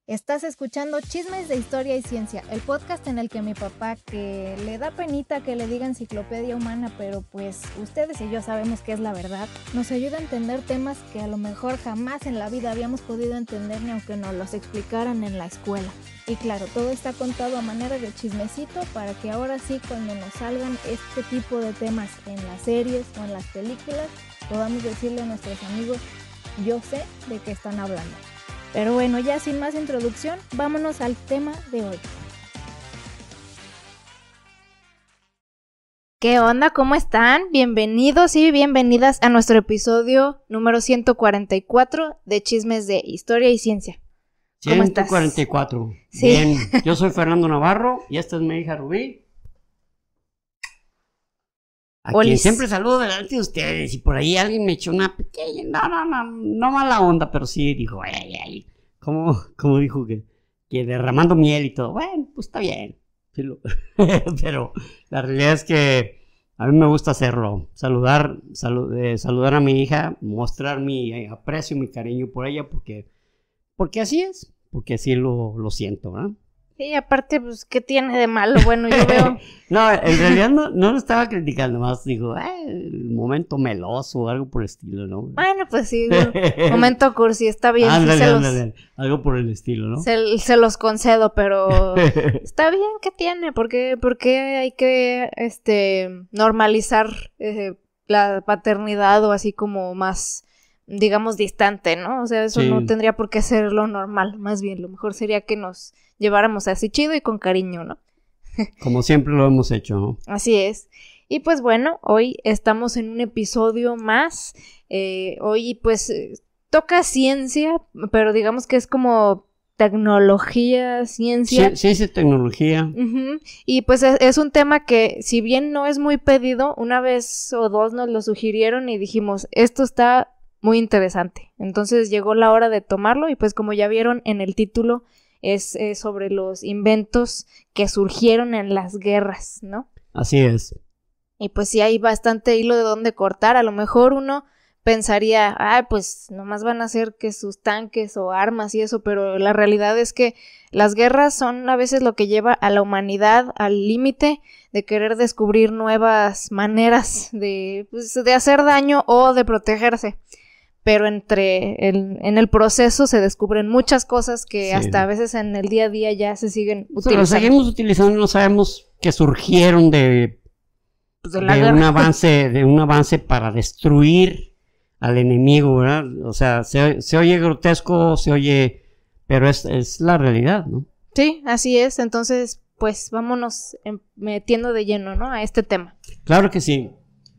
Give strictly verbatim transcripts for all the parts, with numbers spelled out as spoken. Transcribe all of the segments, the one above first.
Estás escuchando Chismes de Historia y Ciencia, el podcast en el que mi papá, que le da penita que le diga enciclopedia humana, pero pues ustedes y yo sabemos que es la verdad, nos ayuda a entender temas que a lo mejor jamás en la vida habíamos podido entender ni aunque nos los explicaran en la escuela. Y claro, todo está contado a manera de chismecito para que ahora sí, cuando nos salgan este tipo de temas en las series o en las películas, podamos decirle a nuestros amigos, yo sé de qué están hablando. Pero bueno, ya sin más introducción, vámonos al tema de hoy. ¿Qué onda? ¿Cómo están? Bienvenidos y bienvenidas a nuestro episodio número ciento cuarenta y cuatro de Chismes de Historia y Ciencia. ¿Cómo ciento cuarenta y cuatro. Estás? Sí. Bien, yo soy Fernando Navarro y esta es mi hija Rubí. A Olis. quien siempre saludo delante de ustedes, y por ahí alguien me echó una pequeña, no, no, no, no mala onda, pero sí dijo, ay, ay, como, como dijo que, que derramando miel y todo, bueno, pues está bien, pero la realidad es que a mí me gusta hacerlo, saludar, salu- eh, saludar a mi hija, mostrar mi eh, aprecio y mi cariño por ella, porque, porque así es, porque así lo, lo siento, ¿no? Sí, aparte, pues, ¿qué tiene de malo? Bueno, yo veo... No, en realidad no, no lo estaba criticando, más digo, eh, el momento meloso o algo por el estilo, ¿no? Bueno, pues sí, un momento cursi, está bien. Ándale, sí se los, ándale, algo por el estilo, ¿no? se, se los concedo, pero está bien, ¿qué tiene? ¿Por qué, por qué hay que este normalizar eh, la paternidad o así como más, digamos, distante, ¿no? O sea, eso Sí. no tendría por qué ser lo normal, más bien, lo mejor sería que nos lleváramos así chido y con cariño, ¿no? Como siempre lo hemos hecho, ¿no? Así es. Y pues bueno, hoy estamos en un episodio más. Eh, hoy pues eh, toca ciencia, pero digamos que es como tecnología, ciencia. Sí, ciencia y tecnología. Ujú. Y pues es, es un tema que, si bien no es muy pedido, una vez o dos nos lo sugirieron y dijimos, esto está muy interesante. Entonces llegó la hora de tomarlo y pues como ya vieron en el título, es eh, sobre los inventos que surgieron en las guerras, ¿no? Así es. Y pues sí hay bastante hilo de dónde cortar. A lo mejor uno pensaría, ah, pues nomás van a hacer que sus tanques o armas y eso, pero la realidad es que las guerras son a veces lo que lleva a la humanidad al límite de querer descubrir nuevas maneras de, pues, de hacer daño o de protegerse. Pero entre el, en el proceso se descubren muchas cosas que Sí. hasta a veces en el día a día ya se siguen O sea, lo utilizando. seguimos utilizando y no sabemos que surgieron de, Pues, de la de guerra. un avance, de un avance para destruir al enemigo, ¿verdad? O sea, se, se oye grotesco, se oye, pero es, es la realidad, ¿no? Sí, así es. Entonces, pues vámonos em- metiendo de lleno, ¿no? A este tema. Claro que sí.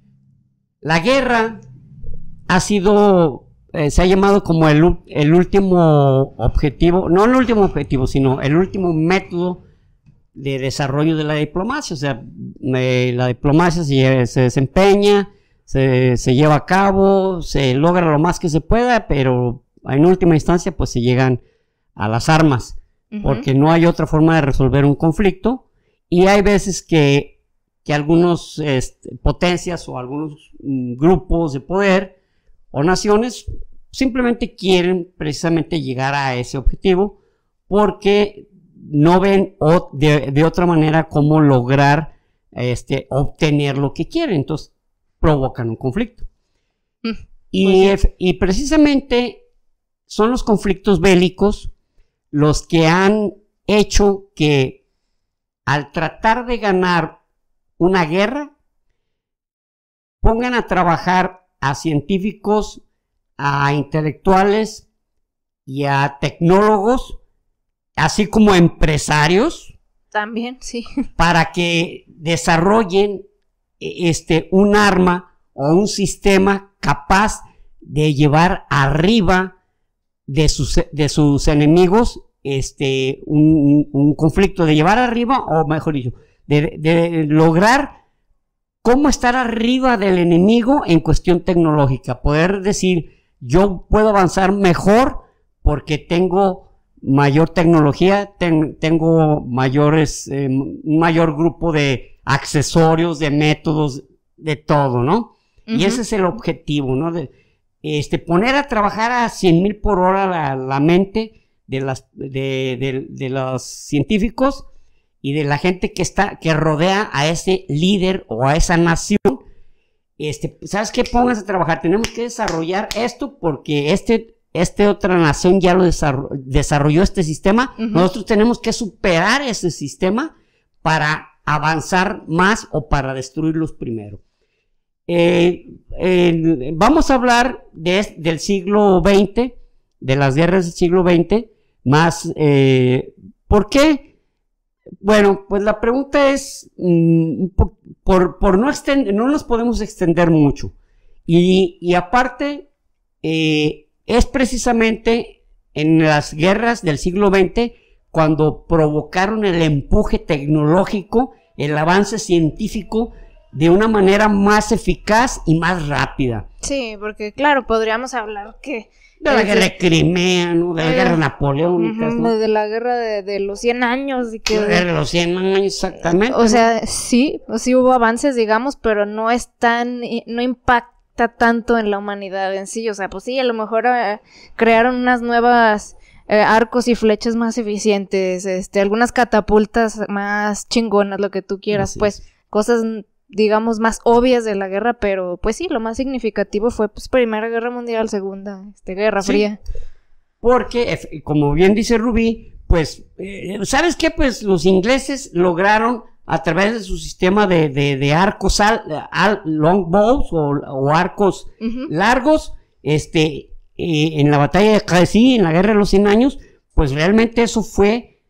La guerra ha sido, eh, se ha llamado como el, u- el último objetivo, no el último objetivo, sino el último método de desarrollo de la diplomacia. O sea, eh, la diplomacia se, lle- se desempeña, se, se lleva a cabo, se logra lo más que se pueda, pero en última instancia pues se llegan a las armas, Ujú. porque no hay otra forma de resolver un conflicto, y hay veces que, que algunos este, potencias o algunos mm, grupos de poder o naciones simplemente quieren precisamente llegar a ese objetivo porque no ven o de, de otra manera cómo lograr este, obtener lo que quieren, entonces provocan un conflicto. Mm, Y, pues ef- y precisamente son los conflictos bélicos los que han hecho que al tratar de ganar una guerra pongan a trabajar a científicos, a intelectuales y a tecnólogos, así como a empresarios, También, sí. para que desarrollen eh, este, un arma o un sistema capaz de llevar arriba de sus, de sus enemigos este, un, un conflicto, de llevar arriba, o mejor dicho, de, de lograr cómo estar arriba del enemigo en cuestión tecnológica, poder decir, yo puedo avanzar mejor porque tengo mayor tecnología, ten, tengo mayores, eh, un mayor grupo de accesorios, de métodos, de todo, ¿no? Uh-huh. Y ese es el objetivo, ¿no? De, este, poner a trabajar a cien mil por hora la, la mente de, las, de, de, de los científicos y de la gente que está, que rodea a ese líder o a esa nación. Este, ¿sabes qué? Pónganse a trabajar, tenemos que desarrollar esto porque este, este otra nación ya lo desarrolló, desarrolló este sistema, uh-huh. Nosotros tenemos que superar ese sistema para avanzar más o para destruirlos primero. Eh, eh, vamos a hablar de, del siglo veinte, de las guerras del siglo veinte, más, eh, ¿por qué? Bueno, pues la pregunta es, mmm, por, por, por no extender, no nos podemos extender mucho, y, y aparte, eh, es precisamente en las guerras del siglo veinte cuando provocaron el empuje tecnológico, el avance científico, de una manera más eficaz y más rápida. Sí, porque claro, podríamos hablar que... De la guerra de Crimea, ¿no? De la eh, guerra napoleónica, uh-huh, ¿no? De la guerra de, de los cien años. Y que, la guerra de los cien años, exactamente. O sea, sí, sí hubo avances, digamos, pero no es tan, no impacta tanto en la humanidad en sí. O sea, pues sí, a lo mejor eh, crearon unas nuevas... Eh, arcos y flechas más eficientes, este, algunas catapultas más chingonas, lo que tú quieras, Así pues, es. Cosas... digamos, más obvias de la guerra, pero pues sí, lo más significativo fue pues Primera Guerra Mundial, Segunda, este, Guerra sí, Fría. Porque, como bien dice Rubí, pues, eh, ¿sabes qué? Pues los ingleses lograron, a través de su sistema de, de, de arcos al, al, long bows o, o arcos uh-huh. largos, este, eh, en la batalla de Crecy, en la Guerra de los cien años, pues realmente eso fue,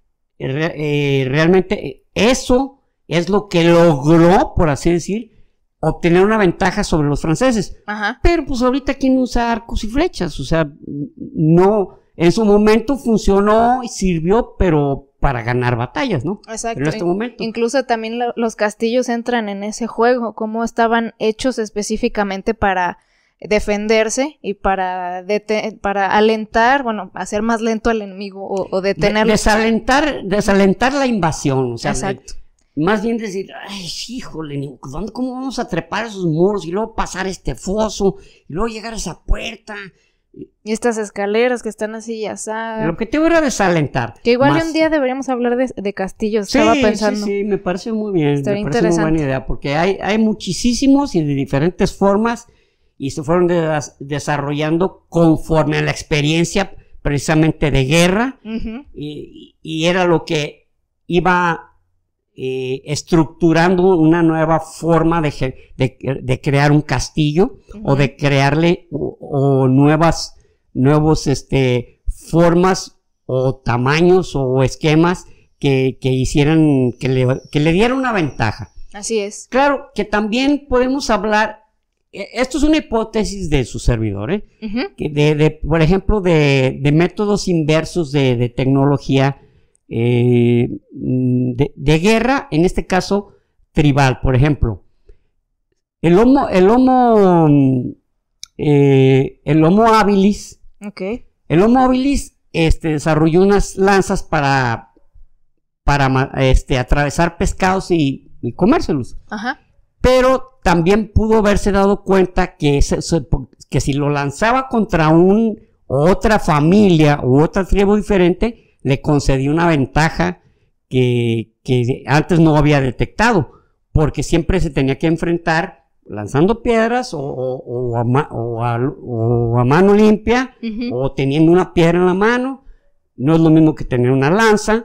eh, realmente eso es lo que logró, por así decir, obtener una ventaja sobre los franceses. Ajá. Pero pues ahorita ¿quién usa arcos y flechas? O sea, no, en su momento funcionó y sirvió, pero para ganar batallas, ¿no? Exacto. Pero en este momento. Incluso también lo, los castillos entran en ese juego, como estaban hechos específicamente para defenderse y para dete- para alentar, bueno, hacer más lento al enemigo o, o detenerlo. De- desalentar, desalentar la invasión, o sea, exacto. De, más bien decir, ay, híjole, ¿cómo vamos a trepar esos muros y luego pasar este foso y luego llegar a esa puerta? Y estas escaleras que están así ya sabes. El objetivo era desalentar. Que igual más... un día deberíamos hablar de, de castillos, sí, estaba pensando. Sí, sí, me parece muy bien, Estaría me parece muy buena idea, porque hay, hay muchísimos y de diferentes formas y se fueron de, desarrollando conforme a la experiencia precisamente de guerra uh-huh. y, y era lo que iba... Eh, estructurando una nueva forma de, de, de crear un castillo uh-huh. o de crearle o, o nuevas nuevos este formas o tamaños o esquemas que, que hicieran que le, que le dieran una ventaja. Así es. Claro que también podemos hablar, esto es una hipótesis de su servidor, ¿eh? Uh-huh. de, de, por ejemplo de, de métodos inversos de, de tecnología Eh, de, de guerra, en este caso tribal, por ejemplo el homo el homo eh, el homo habilis okay. el homo habilis este, desarrolló unas lanzas para para este, atravesar pescados y, y comérselos. Ajá. Pero también pudo haberse dado cuenta que, ese, que si lo lanzaba contra un otra familia u otra tribu diferente le concedió una ventaja que, que antes no había detectado, porque siempre se tenía que enfrentar lanzando piedras o, o, o, a, ma, o, a, o a mano limpia uh-huh. o teniendo una piedra en la mano. No es lo mismo que tener una lanza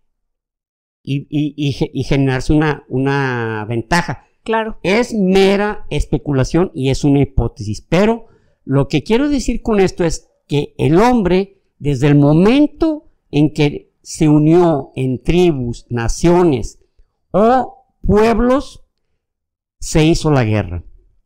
y, y, y, y generarse una, una ventaja. Claro. Es mera especulación y es una hipótesis, pero lo que quiero decir con esto es que el hombre, desde el momento en que se unió en tribus, naciones o pueblos, se hizo la guerra.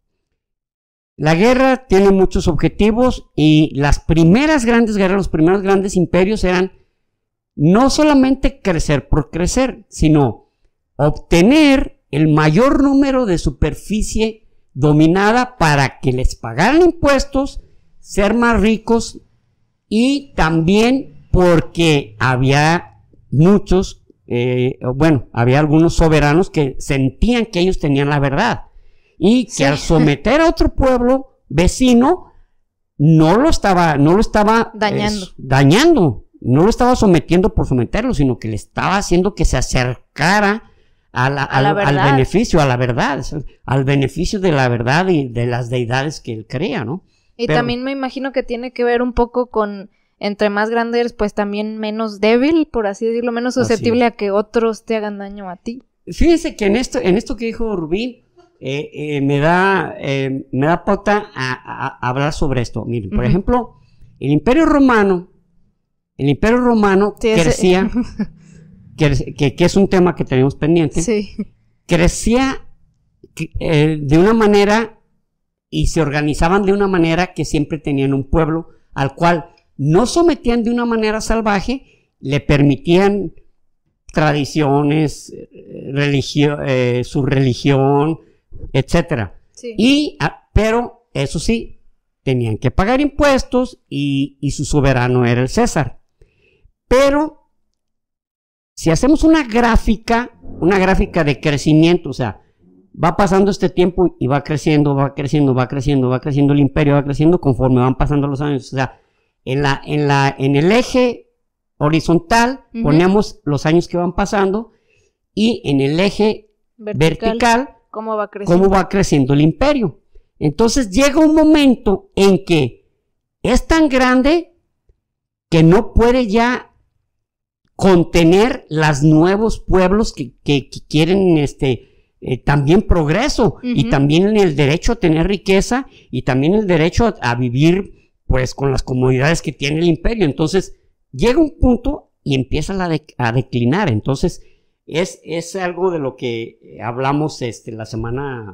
La guerra tiene muchos objetivos y las primeras grandes guerras, los primeros grandes imperios eran no solamente crecer por crecer, sino obtener el mayor número de superficie dominada para que les pagaran impuestos, ser más ricos y también porque había muchos, eh, bueno, había algunos soberanos que sentían que ellos tenían la verdad y que sí. Al someter a otro pueblo vecino no lo estaba, no lo estaba dañando, eh, dañando no lo estaba sometiendo por someterlo, sino que le estaba haciendo que se acercara a la, a la al, al beneficio, a la verdad, al beneficio de la verdad y de las deidades que él crea, ¿no? Y Pero, también me imagino que tiene que ver un poco con, entre más grande eres, pues también menos débil, por así decirlo, menos susceptible a que otros te hagan daño a ti. Fíjense que en esto, en esto que dijo Rubí, eh, eh, me da, eh, me da pauta a, a, a hablar sobre esto. Miren, por uh-huh. ejemplo, el Imperio Romano, el Imperio Romano sí, crecía, que, que, que es un tema que tenemos pendiente, sí. crecía eh, de una manera y se organizaban de una manera que siempre tenían un pueblo al cual no sometían de una manera salvaje, le permitían tradiciones, religio, eh, su religión, etcétera. Sí. Y, pero, eso sí, tenían que pagar impuestos y, y su soberano era el César. Pero, si hacemos una gráfica, una gráfica de crecimiento, o sea, va pasando este tiempo y va creciendo, va creciendo, va creciendo, va creciendo el imperio, va creciendo conforme van pasando los años. O sea, en la, en la, en el eje horizontal uh-huh. ponemos los años que van pasando y en el eje vertical, vertical ¿cómo va creciendo? cómo va creciendo el imperio. Entonces llega un momento en que es tan grande que no puede ya contener los nuevos pueblos que, que, que quieren este Eh, también progreso uh-huh. y también el derecho a tener riqueza y también el derecho a, a vivir pues con las comodidades que tiene el imperio. Entonces llega un punto y empieza la de, a declinar. Entonces es, es algo de lo que hablamos este, la semana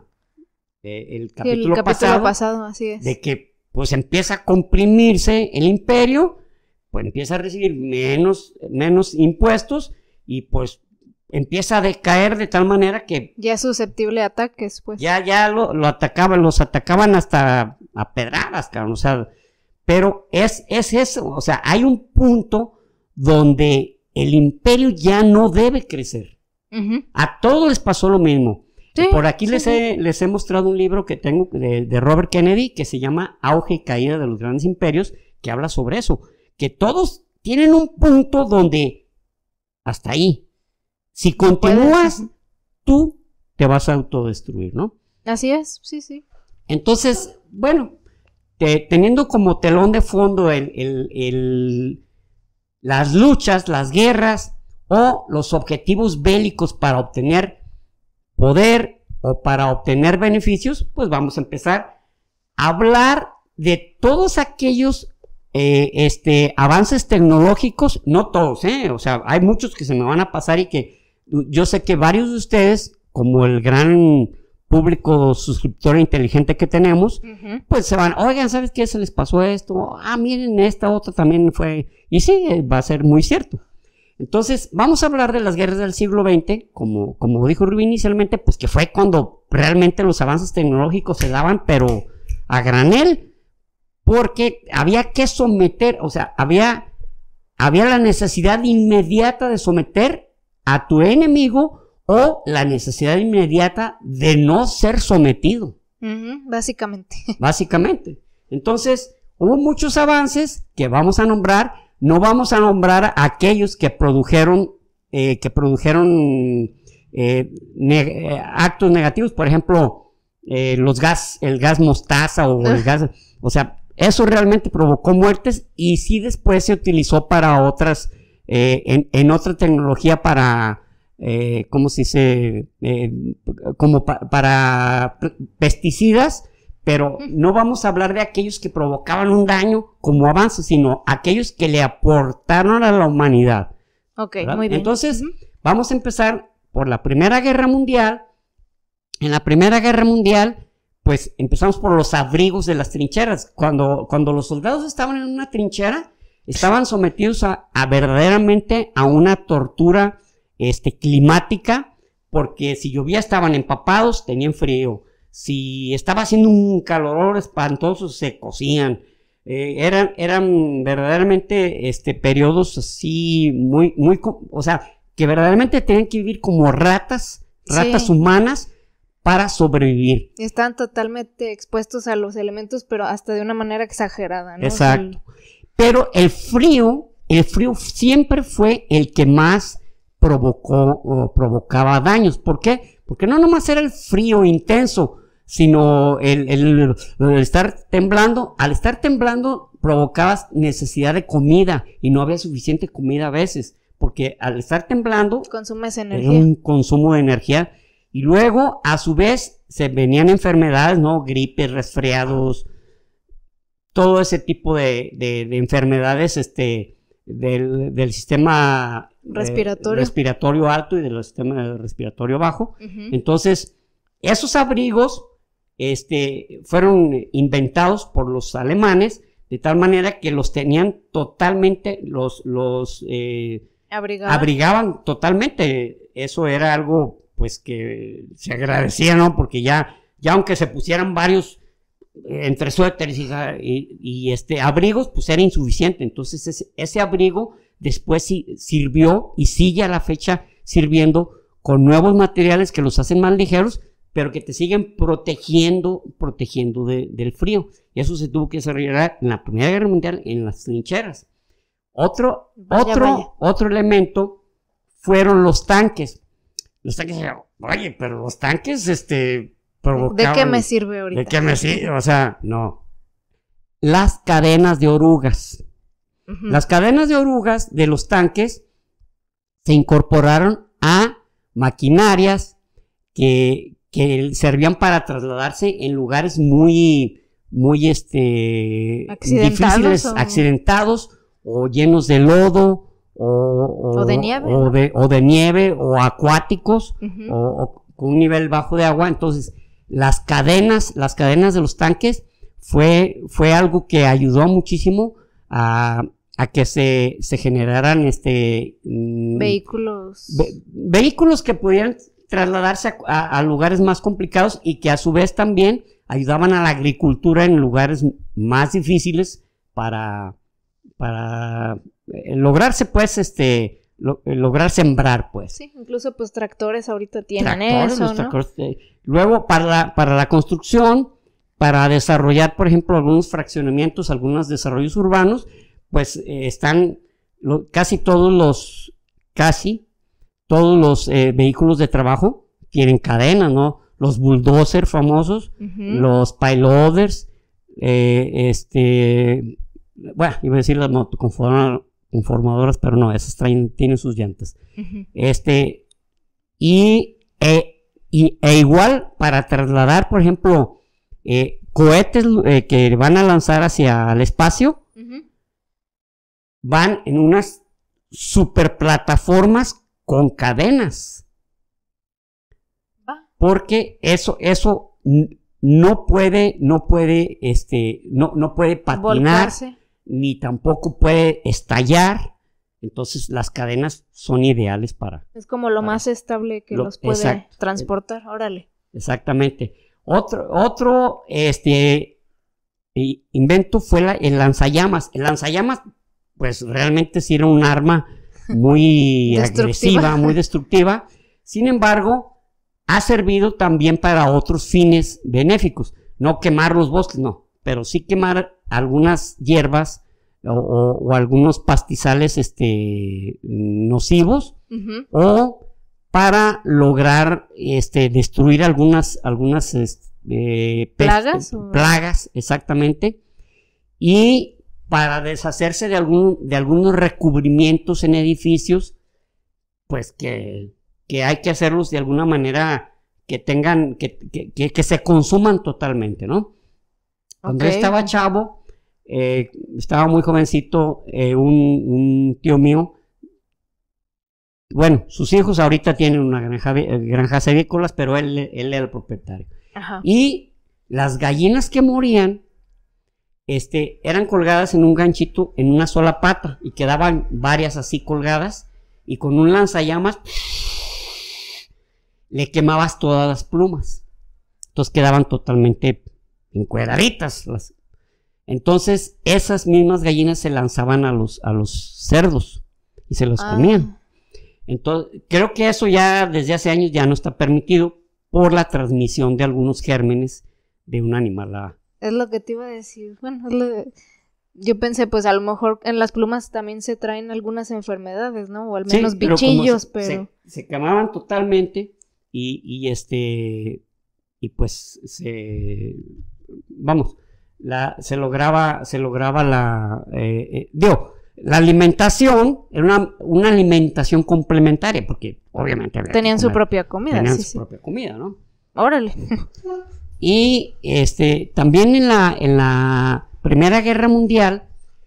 eh, el, capítulo el capítulo pasado, pasado así es. De que pues empieza a comprimirse el imperio, pues empieza a recibir menos, menos impuestos y pues empieza a decaer de tal manera que ya es susceptible a ataques, pues. Ya, ya lo, lo atacaban, los atacaban hasta a pedradas, cabrón, o sea, pero es, es eso, o sea, hay un punto donde el imperio ya no debe crecer. Uh-huh. A todos les pasó lo mismo. Sí, Por aquí sí, les, he, les he mostrado un libro que tengo de, de Robert Kennedy que se llama Auge y Caída de los Grandes Imperios, que habla sobre eso, que todos tienen un punto donde hasta ahí. Si continúas, tú te vas a autodestruir, ¿no? Así es, sí, sí. Entonces, bueno, te, teniendo como telón de fondo el, el, el, las luchas, las guerras o los objetivos bélicos para obtener poder o para obtener beneficios, pues vamos a empezar a hablar de todos aquellos eh, este, avances tecnológicos, no todos, ¿eh? O sea, hay muchos que se me van a pasar y que yo sé que varios de ustedes, como el gran público suscriptor inteligente que tenemos, uh-huh. pues se van, oigan, ¿sabes qué? Se les pasó esto, ah, miren, esta otra también fue, y sí, va a ser muy cierto. Entonces, vamos a hablar de las guerras del siglo veinte, como, como dijo Rubí inicialmente, pues que fue cuando realmente los avances tecnológicos se daban, pero a granel, porque había que someter, o sea, había, había la necesidad inmediata de someter a tu enemigo o la necesidad inmediata de no ser sometido. Uh-huh, básicamente. Básicamente. Entonces, hubo muchos avances que vamos a nombrar. No vamos a nombrar a aquellos que produjeron, eh, que produjeron eh, ne- eh, actos negativos. Por ejemplo, eh, los gas, el gas mostaza o el gas, o sea, eso realmente provocó muertes y sí después se utilizó para otras Eh, en, en otra tecnología para, eh, ¿cómo se dice? Eh, como pa, para pesticidas, pero no vamos a hablar de aquellos que provocaban un daño como avance, sino aquellos que le aportaron a la humanidad. Ok, ¿verdad? muy bien. Entonces, uh-huh. vamos a empezar por la Primera Guerra Mundial. En la Primera Guerra Mundial, pues empezamos por los abrigos de las trincheras. Cuando, cuando los soldados estaban en una trinchera, estaban sometidos a, a verdaderamente a una tortura este, climática, porque si llovía estaban empapados, tenían frío, si estaba haciendo un calor espantoso se cocían, eh, eran, eran verdaderamente este, periodos así muy, muy, o sea, que verdaderamente tenían que vivir como ratas, ratas sí. humanas para sobrevivir. Están totalmente expuestos a los elementos, pero hasta de una manera exagerada, ¿no? Exacto. Pero el frío el frío siempre fue el que más provocó o provocaba daños. ¿Por qué? Porque no nomás era el frío intenso, sino el, el, el estar temblando. Al estar temblando provocabas necesidad de comida y no había suficiente comida a veces, porque al estar temblando consumes era energía. un consumo de energía y luego a su vez se venían enfermedades, ¿no? Gripes, resfriados, todo ese tipo de, de, de enfermedades este, del, del sistema respiratorio. Eh, respiratorio alto y del sistema respiratorio bajo. Uh-huh. Entonces, esos abrigos este, fueron inventados por los alemanes de tal manera que los tenían totalmente, los, los eh, abrigaban. abrigaban totalmente. Eso era algo pues que se agradecía, ¿no? Porque ya, ya aunque se pusieran varios eh, entre suéteres y, y, y este, abrigos, pues era insuficiente. Entonces ese, ese abrigo después sí, sirvió y sigue a la fecha sirviendo con nuevos materiales que los hacen más ligeros, pero que te siguen protegiendo, protegiendo de, del frío. Y eso se tuvo que desarrollar en la Primera Guerra Mundial en las trincheras. Otro, vaya, otro, vaya. otro elemento fueron los tanques. Los tanques, oye, pero los tanques, este, provocaban... ¿De qué me sirve ahorita? ¿De qué me sirve? O sea, no. Las cadenas de orugas. Uh-huh. Las cadenas de orugas de los tanques se incorporaron a maquinarias que, que servían para trasladarse en lugares muy, muy, este, ¿Accidentados difíciles, o... accidentados o llenos de lodo. O, o, o de nieve o, ¿no? de, o de nieve o acuáticos uh-huh. o, o con un nivel bajo de agua. Entonces las cadenas las cadenas de los tanques fue, fue algo que ayudó muchísimo a, a que se, se generaran este vehículos ve, vehículos que pudieran trasladarse a, a, a lugares más complicados y que a su vez también ayudaban a la agricultura en lugares más difíciles para para lograrse pues este lo, lograr sembrar pues sí, incluso pues tractores ahorita tienen tractores, eso, los ¿no? tractores, eh, luego para la, para la construcción, para desarrollar por ejemplo algunos fraccionamientos, algunos desarrollos urbanos, pues eh, están lo, casi todos los casi todos los eh, vehículos de trabajo tienen cadenas, ¿no? Los bulldozers famosos, uh-huh. los payloaders, eh, este bueno, iba a decir las motoconformadoras, pero no, esas traen, tienen sus llantas. Uh-huh. Este, y, e, y, e igual para trasladar, por ejemplo, eh, cohetes eh, que van a lanzar hacia el espacio, uh-huh. van en unas super plataformas con cadenas. Ah. Porque eso, eso no puede, no puede, este, no, no puede patinar. Volcarse. Ni tampoco puede estallar, entonces las cadenas son ideales para... Es como lo para, más estable que lo, los puede exacto, transportar, órale. Exactamente. Otro, otro este, invento fue la, el lanzallamas. El lanzallamas, pues realmente sí era un arma muy agresiva, muy destructiva. Sin embargo, ha servido también para otros fines benéficos. No quemar los bosques, no, pero sí quemar algunas hierbas o, o, o algunos pastizales este, nocivos, uh-huh. o para lograr este, destruir algunas, algunas este, plagas, pest- plagas, exactamente, y para deshacerse de, algún, de algunos recubrimientos en edificios, pues que, que hay que hacerlos de alguna manera que tengan, que, que, que, que se consuman totalmente, ¿no? Cuando okay. yo estaba chavo, eh, estaba muy jovencito, eh, un, un tío mío, bueno, sus hijos ahorita tienen una granja, granjas avícolas, pero él, él era el propietario. Ajá. Y las gallinas que morían, este, eran colgadas en un ganchito en una sola pata y quedaban varias así colgadas y con un lanzallamas le quemabas todas las plumas. Entonces quedaban totalmente encueraditas. Las... Entonces esas mismas gallinas se lanzaban a los, a los cerdos y se los ah. comían. Entonces creo que eso ya desde hace años ya no está permitido por la transmisión de algunos gérmenes de un animal a... Es lo que te iba a decir. Bueno, es lo de... Yo pensé, pues a lo mejor en las plumas también se traen algunas enfermedades, ¿no? O al menos Sí, pero bichillos, se, pero... Se, se quemaban totalmente y, y este... Y pues se... Vamos, la, se lograba, se lograba la... Eh, eh, digo, la alimentación era una, una alimentación complementaria, porque obviamente... Tenían su propia comida, Tenían sí, su sí. propia comida, ¿no? Órale. Y este, también en la, en la Primera Guerra Mundial,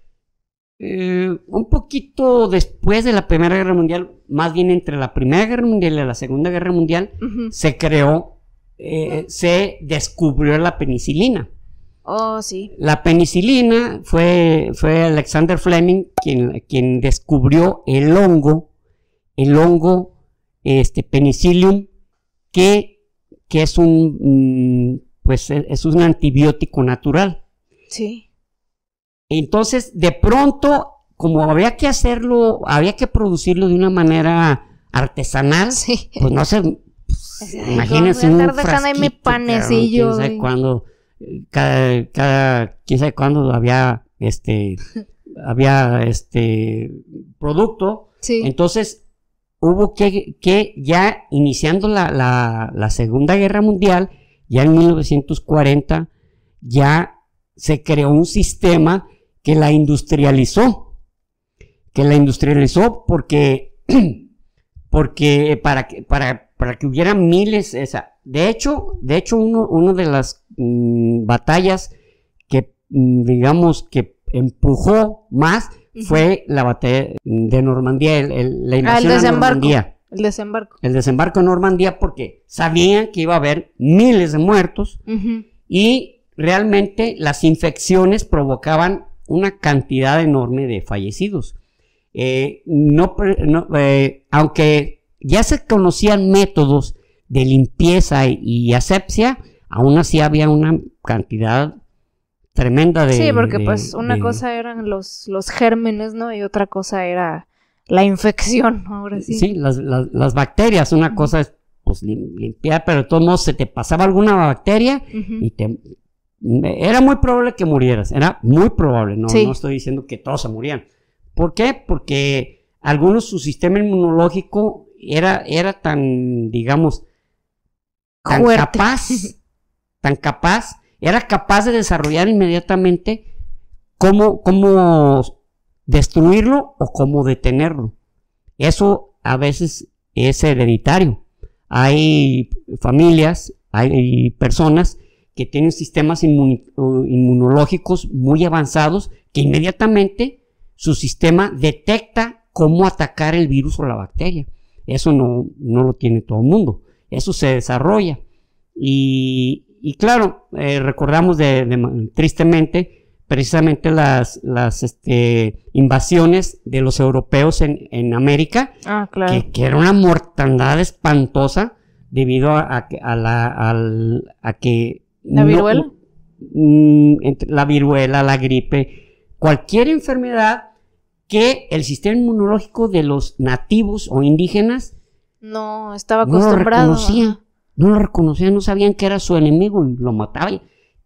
eh, un poquito después de la Primera Guerra Mundial, más bien entre la Primera Guerra Mundial y la Segunda Guerra Mundial, uh-huh. se creó, eh, se descubrió la penicilina. Oh, sí. La penicilina fue, fue Alexander Fleming quien, quien descubrió el hongo, el hongo este, Penicillium, que, que es un, pues es un antibiótico natural. Sí. Entonces, de pronto, como había que hacerlo, había que producirlo de una manera artesanal, sí. pues no sé, pues, imagínense un frasquito, mi panecillo. Quién sabe cuándo, cada, cada, quién sabe cuándo había, este, había, este, producto. Sí. Entonces, hubo que, que ya iniciando la, la, la Segunda Guerra Mundial, ya en mil novecientos cuarenta, ya se creó un sistema que la industrializó, que la industrializó porque, porque para que, para, para que hubiera miles, esa, de hecho, de hecho, uno, uno de las mmm, batallas que, mmm, digamos, que empujó más uh-huh. fue la batalla de Normandía, el, el, la invasión ah, el de Normandía. El desembarco. El desembarco en Normandía, porque sabían que iba a haber miles de muertos uh-huh. y realmente las infecciones provocaban una cantidad enorme de fallecidos. Eh, no, no, eh, aunque ya se conocían métodos de limpieza y, y asepsia, aún así había una cantidad tremenda de... Sí, porque de, pues una de, cosa eran los, los gérmenes, ¿no? Y otra cosa era la infección, ahora sí. Sí, las, las, las bacterias, una uh-huh. cosa es pues limpiar, pero de todos modos se te pasaba alguna bacteria uh-huh. y te... Era muy probable que murieras, era muy probable, no, sí. no estoy diciendo que todos se morían. ¿Por qué? Porque algunos su sistema inmunológico era, era tan, digamos, tan Fuerte. capaz, tan capaz, era capaz de desarrollar inmediatamente cómo, cómo destruirlo o cómo detenerlo. Eso a veces es hereditario. Hay familias, hay personas que tienen sistemas inmun- inmunológicos muy avanzados que inmediatamente su sistema detecta cómo atacar el virus o la bacteria. Eso no, no lo tiene todo el mundo. Eso se desarrolla. Y, y claro, eh, recordamos de, de, tristemente precisamente las, las este, invasiones de los europeos en, en América, ah, claro. que, que era una mortandad espantosa debido a, a, a, la, a, a que ¿La viruela? No, la viruela, la gripe, cualquier enfermedad que el sistema inmunológico de los nativos o indígenas no estaba acostumbrado. No lo reconocía, no lo reconocía, no sabían que era su enemigo y lo mataba.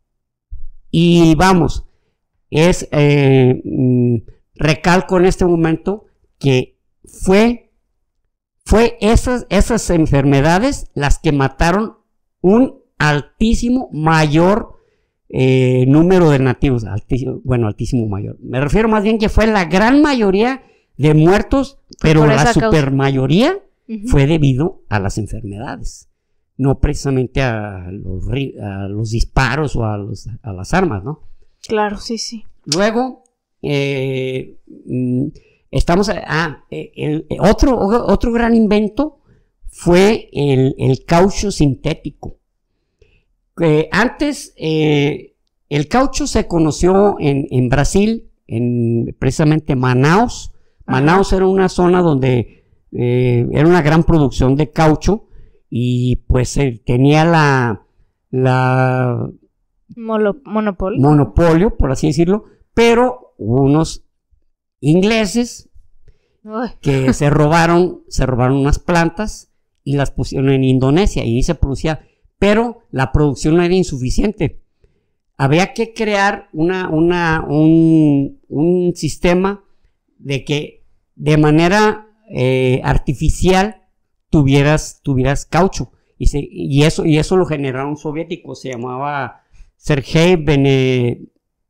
Y vamos, es eh, recalco en este momento que fue, fue esas, esas enfermedades las que mataron un altísimo, mayor eh, número de nativos, altísimo, bueno, altísimo, mayor. Me refiero más bien que fue la gran mayoría de muertos, pero la supermayoría uh-huh. fue debido a las enfermedades, no precisamente a los, a los disparos o a, los, a las armas, ¿no? Claro, sí, sí. Luego, eh, estamos, ah, el, el, otro, otro gran invento fue el, el caucho sintético. Eh, antes, eh, el caucho se conoció en, en Brasil, en precisamente Manaus. Manaus Ajá. era una zona donde eh, era una gran producción de caucho y pues eh, tenía la, la Molo, monopolio. monopolio, por así decirlo, pero hubo unos ingleses Uy. que se robaron, se robaron unas plantas y las pusieron en Indonesia y ahí se producía. Pero la producción no era insuficiente. había que crear una, una, un, un sistema de que de manera eh, artificial tuvieras, tuvieras caucho. Y, se, y, eso, y eso lo generaron soviéticos, se llamaba Sergei Bene,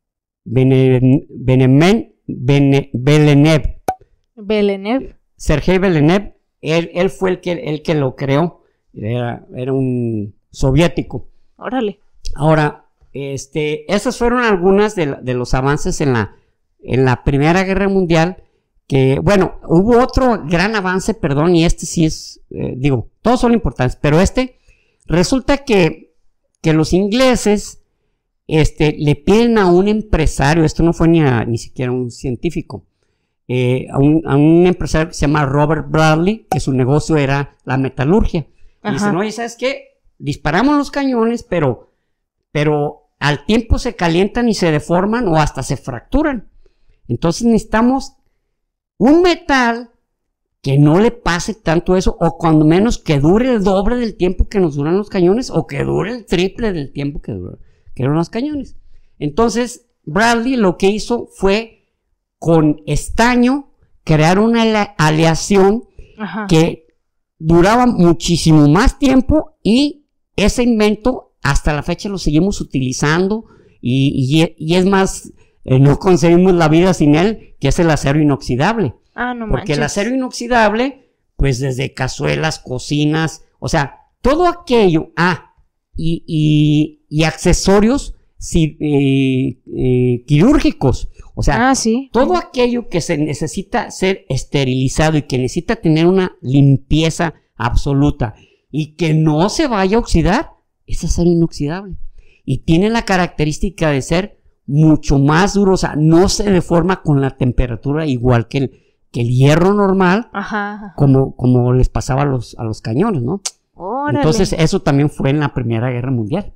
Bene, Benemen, Bene, Belenev. Belenev. Sergei Belenev, él, él fue el que, el que lo creó, era, era un soviético. Órale. Ahora, este, esas fueron algunas de, de los avances en la, en la Primera Guerra Mundial, que, bueno, hubo otro gran avance, perdón, y este sí es, eh, digo, todos son importantes, pero este, resulta que, que los ingleses, este, le piden a un empresario, esto no fue ni, a, ni siquiera un científico, eh, a, un, a un empresario que se llama Robert Bradley, que su negocio era la metalurgia. Y dicen, oye, ¿sabes qué? Disparamos los cañones, pero, pero al tiempo se calientan y se deforman o hasta se fracturan. Entonces necesitamos un metal que no le pase tanto eso, o cuando menos que dure el doble del tiempo que nos duran los cañones, o que dure el triple del tiempo que, dura, que duran los cañones. Entonces, Bradley lo que hizo fue, con estaño, crear una aleación Ajá. que duraba muchísimo más tiempo, y ese invento hasta la fecha lo seguimos utilizando, y, y, y es más, eh, no concebimos la vida sin él, que es el acero inoxidable. Ah, no Porque manches. el acero inoxidable, pues desde cazuelas, cocinas, o sea, todo aquello, ah, y, y, y accesorios si, eh, eh, quirúrgicos, o sea, ah, ¿sí? todo aquello que se necesita ser esterilizado y que necesita tener una limpieza absoluta y que no se vaya a oxidar, es acero inoxidable. Y tiene la característica de ser mucho más duro, o sea, no se deforma con la temperatura igual que el, que el hierro normal, ajá, ajá. Como, como les pasaba a los, a los cañones, ¿no? Órale. Entonces, eso también fue en la Primera Guerra Mundial.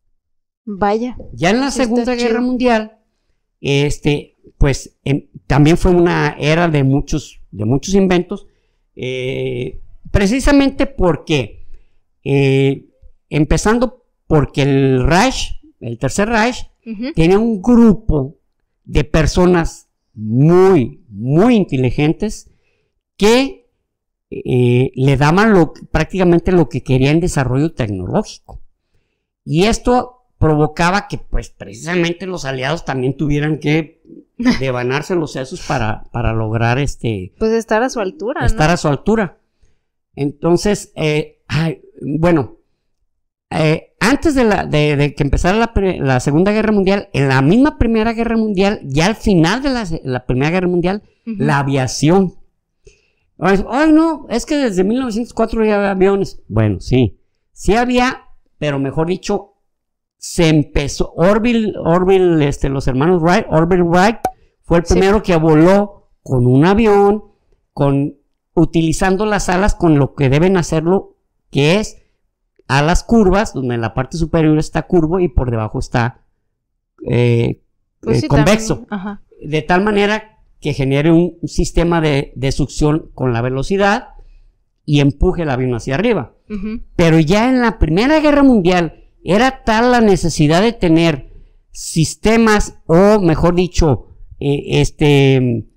Vaya. Ya en la Sí, Segunda Guerra chido. Mundial, este, pues en, también fue una era de muchos, de muchos inventos, eh, precisamente porque, eh, empezando porque el Reich, el Tercer Reich, uh-huh. tenía un grupo de personas muy, muy inteligentes que eh, le daban lo, prácticamente lo que quería en desarrollo tecnológico. Y esto provocaba que, pues, precisamente los aliados también tuvieran que devanarse los sesos para, para lograr este... Pues estar a su altura, Estar ¿no? a su altura. Entonces, eh, ay, bueno, eh, antes de, la, de, de que empezara la, la Segunda Guerra Mundial, en la misma Primera Guerra Mundial, ya al final de la, la Primera Guerra Mundial, uh-huh. la aviación. Ay, no, es que desde mil novecientos cuatro ya había aviones. Bueno, sí, sí había, pero mejor dicho, se empezó, Orville, Orville, este, los hermanos Wright, Orville Wright, fue el primero sí. que voló con un avión, con, utilizando las alas con lo que deben hacerlo, que es alas curvas, donde en la parte superior está curvo y por debajo está eh, pues eh, sí, convexo. De tal manera que genere un, un sistema de, de succión con la velocidad y empuje el avión hacia arriba. Uh-huh. Pero ya en la Primera Guerra Mundial era tal la necesidad de tener sistemas, o mejor dicho, eh, este, eh,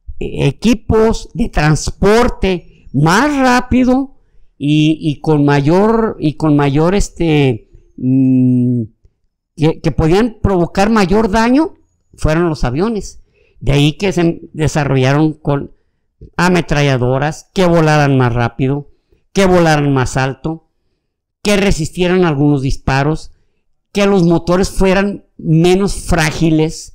equipos de transporte más rápido y, y con mayor, y con mayor, este, mmm, que, que podían provocar mayor daño, fueron los aviones. De ahí que se desarrollaron con ametralladoras que volaran más rápido, que volaran más alto, que resistieran algunos disparos, que los motores fueran menos frágiles,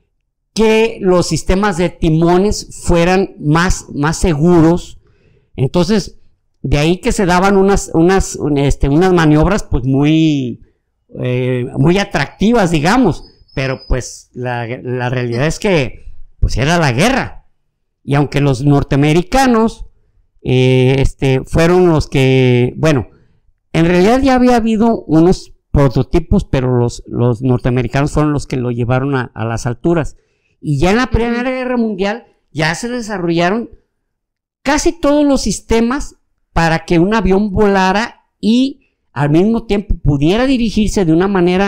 que los sistemas de timones fueran más, más seguros. Entonces, de ahí que se daban unas, unas, este, unas maniobras pues muy, eh, muy atractivas, digamos, pero pues la, la realidad es que pues era la guerra. Y aunque los norteamericanos eh, este, fueron los que, bueno, en realidad ya había habido unos prototipos, pero los, los norteamericanos fueron los que lo llevaron a, a las alturas. Y ya en la Primera Guerra Mundial ya se desarrollaron casi todos los sistemas para que un avión volara y al mismo tiempo pudiera dirigirse de una manera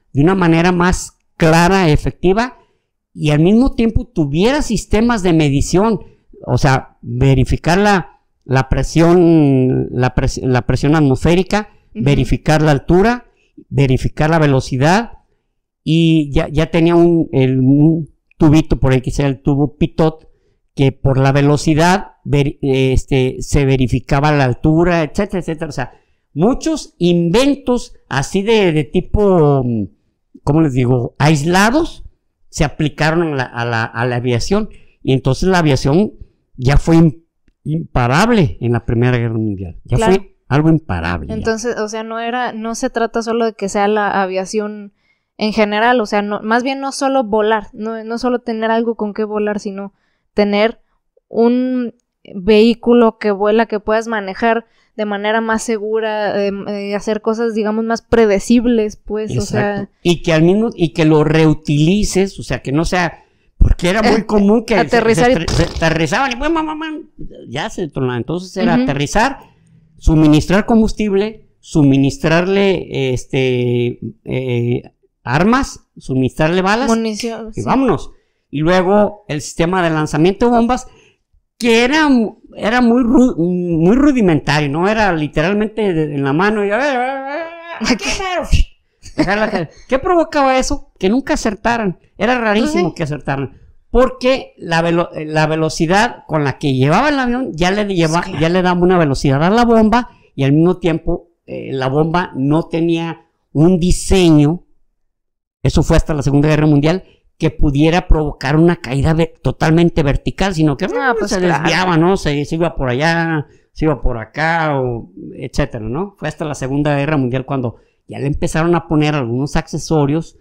de una manera más clara, efectiva, y al mismo tiempo tuviera sistemas de medición, o sea, verificar la, la presión, la, pres la presión atmosférica, uh-huh. verificar la altura, verificar la velocidad, y ya, ya tenía un, el, un tubito por ahí que sea el tubo Pitot, que por la velocidad ver, este, se verificaba la altura, etcétera, etcétera. O sea, muchos inventos así de, de tipo, ¿cómo les digo?, aislados, se aplicaron a la, a la, a la aviación, y entonces la aviación ya fue imparable en la Primera Guerra Mundial. Ya claro. fue algo imparable. Entonces, ya. o sea, no era, no se trata solo de que sea la aviación en general, o sea, no, más bien no solo volar, no, no solo tener algo con qué volar, sino tener un vehículo que vuela, que puedas manejar de manera más segura, eh, eh, hacer cosas, digamos, más predecibles, pues, Exacto. o sea... Y que al mismo, y que lo reutilices, o sea, que no sea... Porque era muy común que aterrizar se, se, se aterrizaban y mamá, mamá, ya se detonaba. Entonces era uh-huh. aterrizar, suministrar combustible, suministrarle este eh, armas, suministrarle balas, munición, y sí. vámonos. Y luego el sistema de lanzamiento de bombas, que era, era muy, ru, muy rudimentario, ¿no? Era literalmente en la mano y a ver, a ver, a ver, ¿qué provocaba eso? Que nunca acertaran. Era rarísimo uh-huh. que acertaran. Porque la, velo la velocidad con la que llevaba el avión ya le, lleva, sí, claro. ya le daba una velocidad a la bomba, y al mismo tiempo eh, la bomba no tenía un diseño, eso fue hasta la Segunda Guerra Mundial, que pudiera provocar una caída totalmente vertical, sino que ah, pues se claro. desviaba, ¿no? Se, se iba por allá, se iba por acá, o etcétera, ¿no? Fue hasta la Segunda Guerra Mundial cuando ya le empezaron a poner algunos accesorios,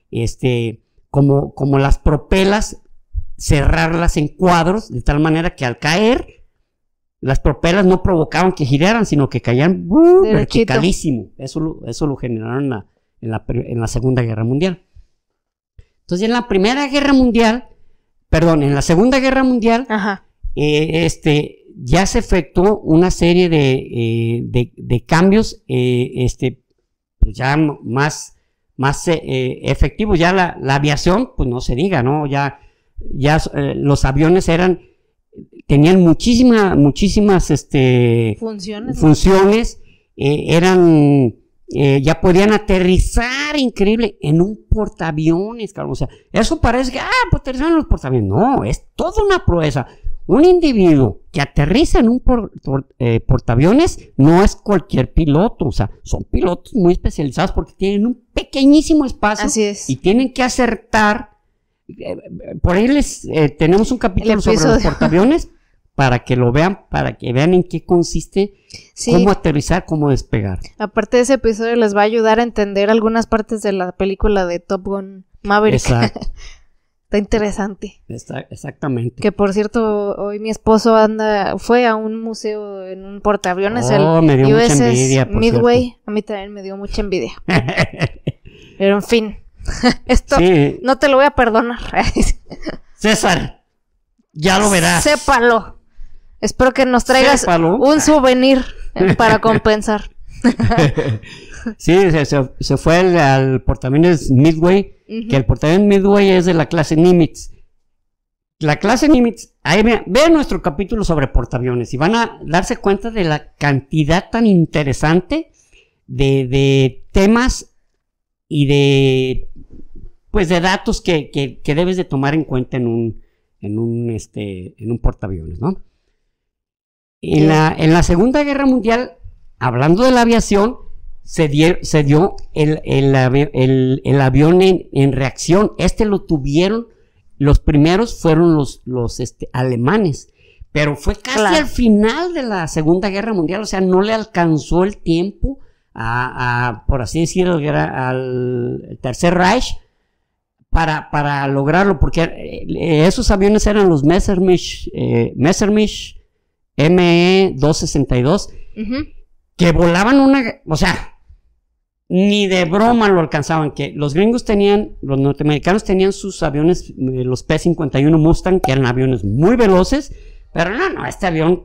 este, como, como las propelas, cerrarlas en cuadros, de tal manera que al caer, las propelas no provocaban que giraran, sino que caían uh, verticalísimo. Eso lo, eso lo generaron en la, en, la, en la Segunda Guerra Mundial. Entonces, en la Primera Guerra Mundial, perdón, en la Segunda Guerra Mundial, Ajá. Eh, este, ya se efectuó una serie de, eh, de, de cambios, eh, este, pues ya más, más eh, efectivos. Ya la, la aviación, pues no se diga, ¿no? Ya, ya eh, los aviones eran, tenían muchísimas, muchísimas, este, funciones, funciones, eh, eran... Eh, ya podían aterrizar, increíble, en un portaaviones, cabrón. O sea, eso parece que, ah, pues aterrizar en los portaaviones. No, es toda una proeza. Un individuo que aterriza en un por, por, eh, portaaviones no es cualquier piloto. O sea, son pilotos muy especializados porque tienen un pequeñísimo espacio. Así es. Y tienen que acertar. Eh, por ahí les eh, tenemos un capítulo sobre los portaaviones para que lo vean, para que vean en qué consiste, sí. cómo aterrizar, cómo despegar. Aparte de ese episodio les va a ayudar a entender algunas partes de la película de Top Gun Maverick. Exacto. Está interesante. Está, exactamente. Que por cierto, hoy mi esposo anda, fue a un museo en un portaaviones, oh, el me dio U S S mucha envidia, por Midway. Cierto. A mí también me dio mucha envidia. Pero en fin, esto sí. no te lo voy a perdonar. César, ya lo verás. Sépalo. Espero que nos traigas Sépalo. un souvenir para compensar. Sí, se, se, se fue al, al portaaviones Midway, uh-huh. que el portaaviones Midway es de la clase Nimitz. La clase Nimitz, ahí vean, vean nuestro capítulo sobre portaaviones y van a darse cuenta de la cantidad tan interesante de, de temas y de, pues, de datos que, que, que debes de tomar en cuenta en un, en un, este, en un portaaviones, ¿no? En la, en la Segunda Guerra Mundial, hablando de la aviación, se, die, se dio el, el, el, el avión en, en reacción. Este lo tuvieron, los primeros fueron los, los este, alemanes, pero fue casi claro. al final de la Segunda Guerra Mundial, o sea, no le alcanzó el tiempo a, a por así decirlo, al Tercer Reich para, para lograrlo, porque eh, esos aviones eran los Messerschmitt, eh, Messerschmitt M E doscientos sesenta y dos, uh-huh. que volaban una, o sea, ni de broma lo alcanzaban, que los gringos tenían, los norteamericanos tenían sus aviones, eh, los P cincuenta y uno Mustang, que eran aviones muy veloces, pero no, no, este avión,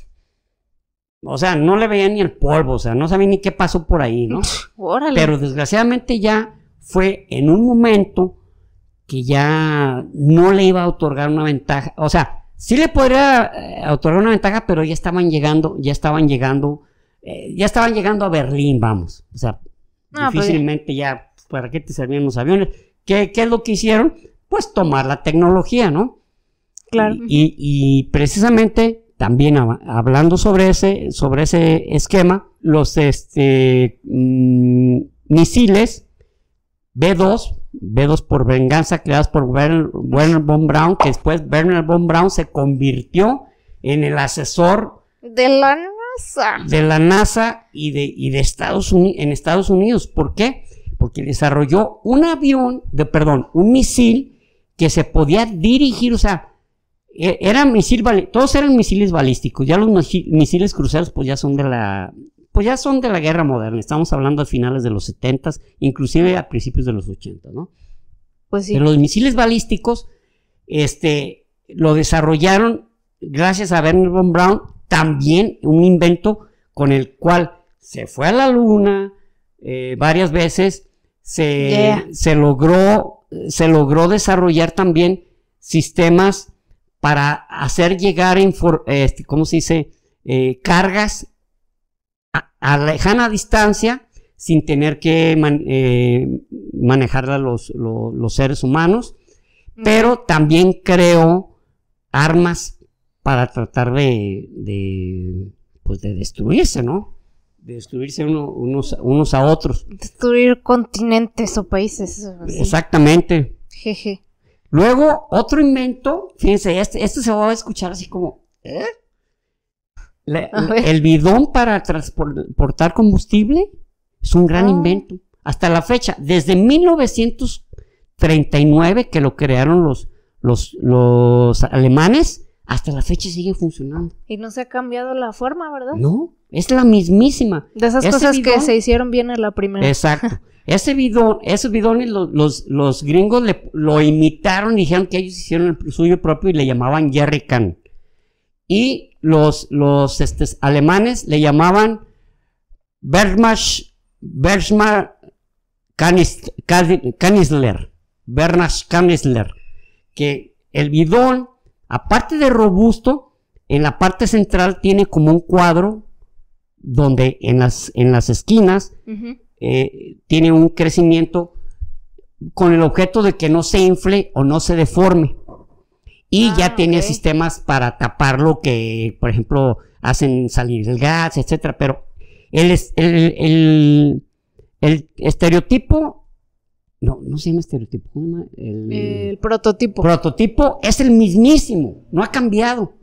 o sea, no le veían ni el polvo, o sea, no sabían ni qué pasó por ahí, ¿no? Órale. Pero desgraciadamente ya fue en un momento que ya no le iba a otorgar una ventaja, o sea, sí le podría eh, otorgar una ventaja, pero ya estaban llegando, ya estaban llegando, eh, ya estaban llegando a Berlín, vamos, o sea, Ah, difícilmente pues ya, ¿para qué te servían los aviones? ¿Qué, ¿Qué es lo que hicieron? Pues tomar la tecnología, ¿no? Claro. Y, y, y precisamente, también hab- hablando sobre ese, sobre ese esquema, los este, mm, misiles B dos, B dos por venganza, creados por Werner, Werner von Braun, que después Werner von Braun se convirtió en el asesor De la NASA. de la NASA y de, y de Estados Unidos, en Estados Unidos. ¿Por qué? Porque desarrolló un avión, de, perdón, un misil que se podía dirigir, o sea, e- era misil, bali- todos eran misiles balísticos, ya los misi- misiles cruceros pues ya son de la, pues ya son de la guerra moderna, estamos hablando a finales de los setentas, inclusive a principios de los ochentas, ¿no? Pues sí. Pero los misiles balísticos, este, lo desarrollaron gracias a Werner von Braun, también un invento con el cual se fue a la luna eh, varias veces, se, Yeah. se logró, se logró desarrollar también sistemas para hacer llegar, infor- este, ¿cómo se dice? Eh, cargas a, a lejana distancia sin tener que man- eh, manejarla los, los, los seres humanos, pero también creó armas para tratar de, de, pues de destruirse, ¿no? De destruirse uno- unos, unos a otros. Destruir continentes o países. Así. Exactamente. Jeje. Luego, otro invento, fíjense, este, este se va a escuchar así como, ¿eh? La- A ver. el bidón para transportar combustible es un gran Ah. invento. Hasta la fecha, desde mil novecientos treinta y nueve que lo crearon los, los, los alemanes, hasta la fecha sigue funcionando. Y no se ha cambiado la forma, ¿verdad? No, es la mismísima. De esas Ese cosas que bidón- se hicieron bien en la primera. Exacto. Ese bidón, esos bidones los, los, los gringos le- lo imitaron, dijeron que ellos hicieron el suyo propio y le llamaban jerrycan. Y los, los este, alemanes le llamaban Bergmasch, Bergmasch Kanis- Kani- Kanisler, Bergmasch Kanisler, que el bidón, aparte de robusto, en la parte central tiene como un cuadro donde en las, en las esquinas Ujú. eh, tiene un crecimiento con el objeto de que no se infle o no se deforme. Y Ah, ya tiene ok. sistemas para taparlo que, por ejemplo, hacen salir el gas, etcétera. Pero el, es- el, el, el estereotipo, no, no se llama estereotipo, ¿cómo se llama? El, El prototipo. prototipo es el mismísimo, no ha cambiado.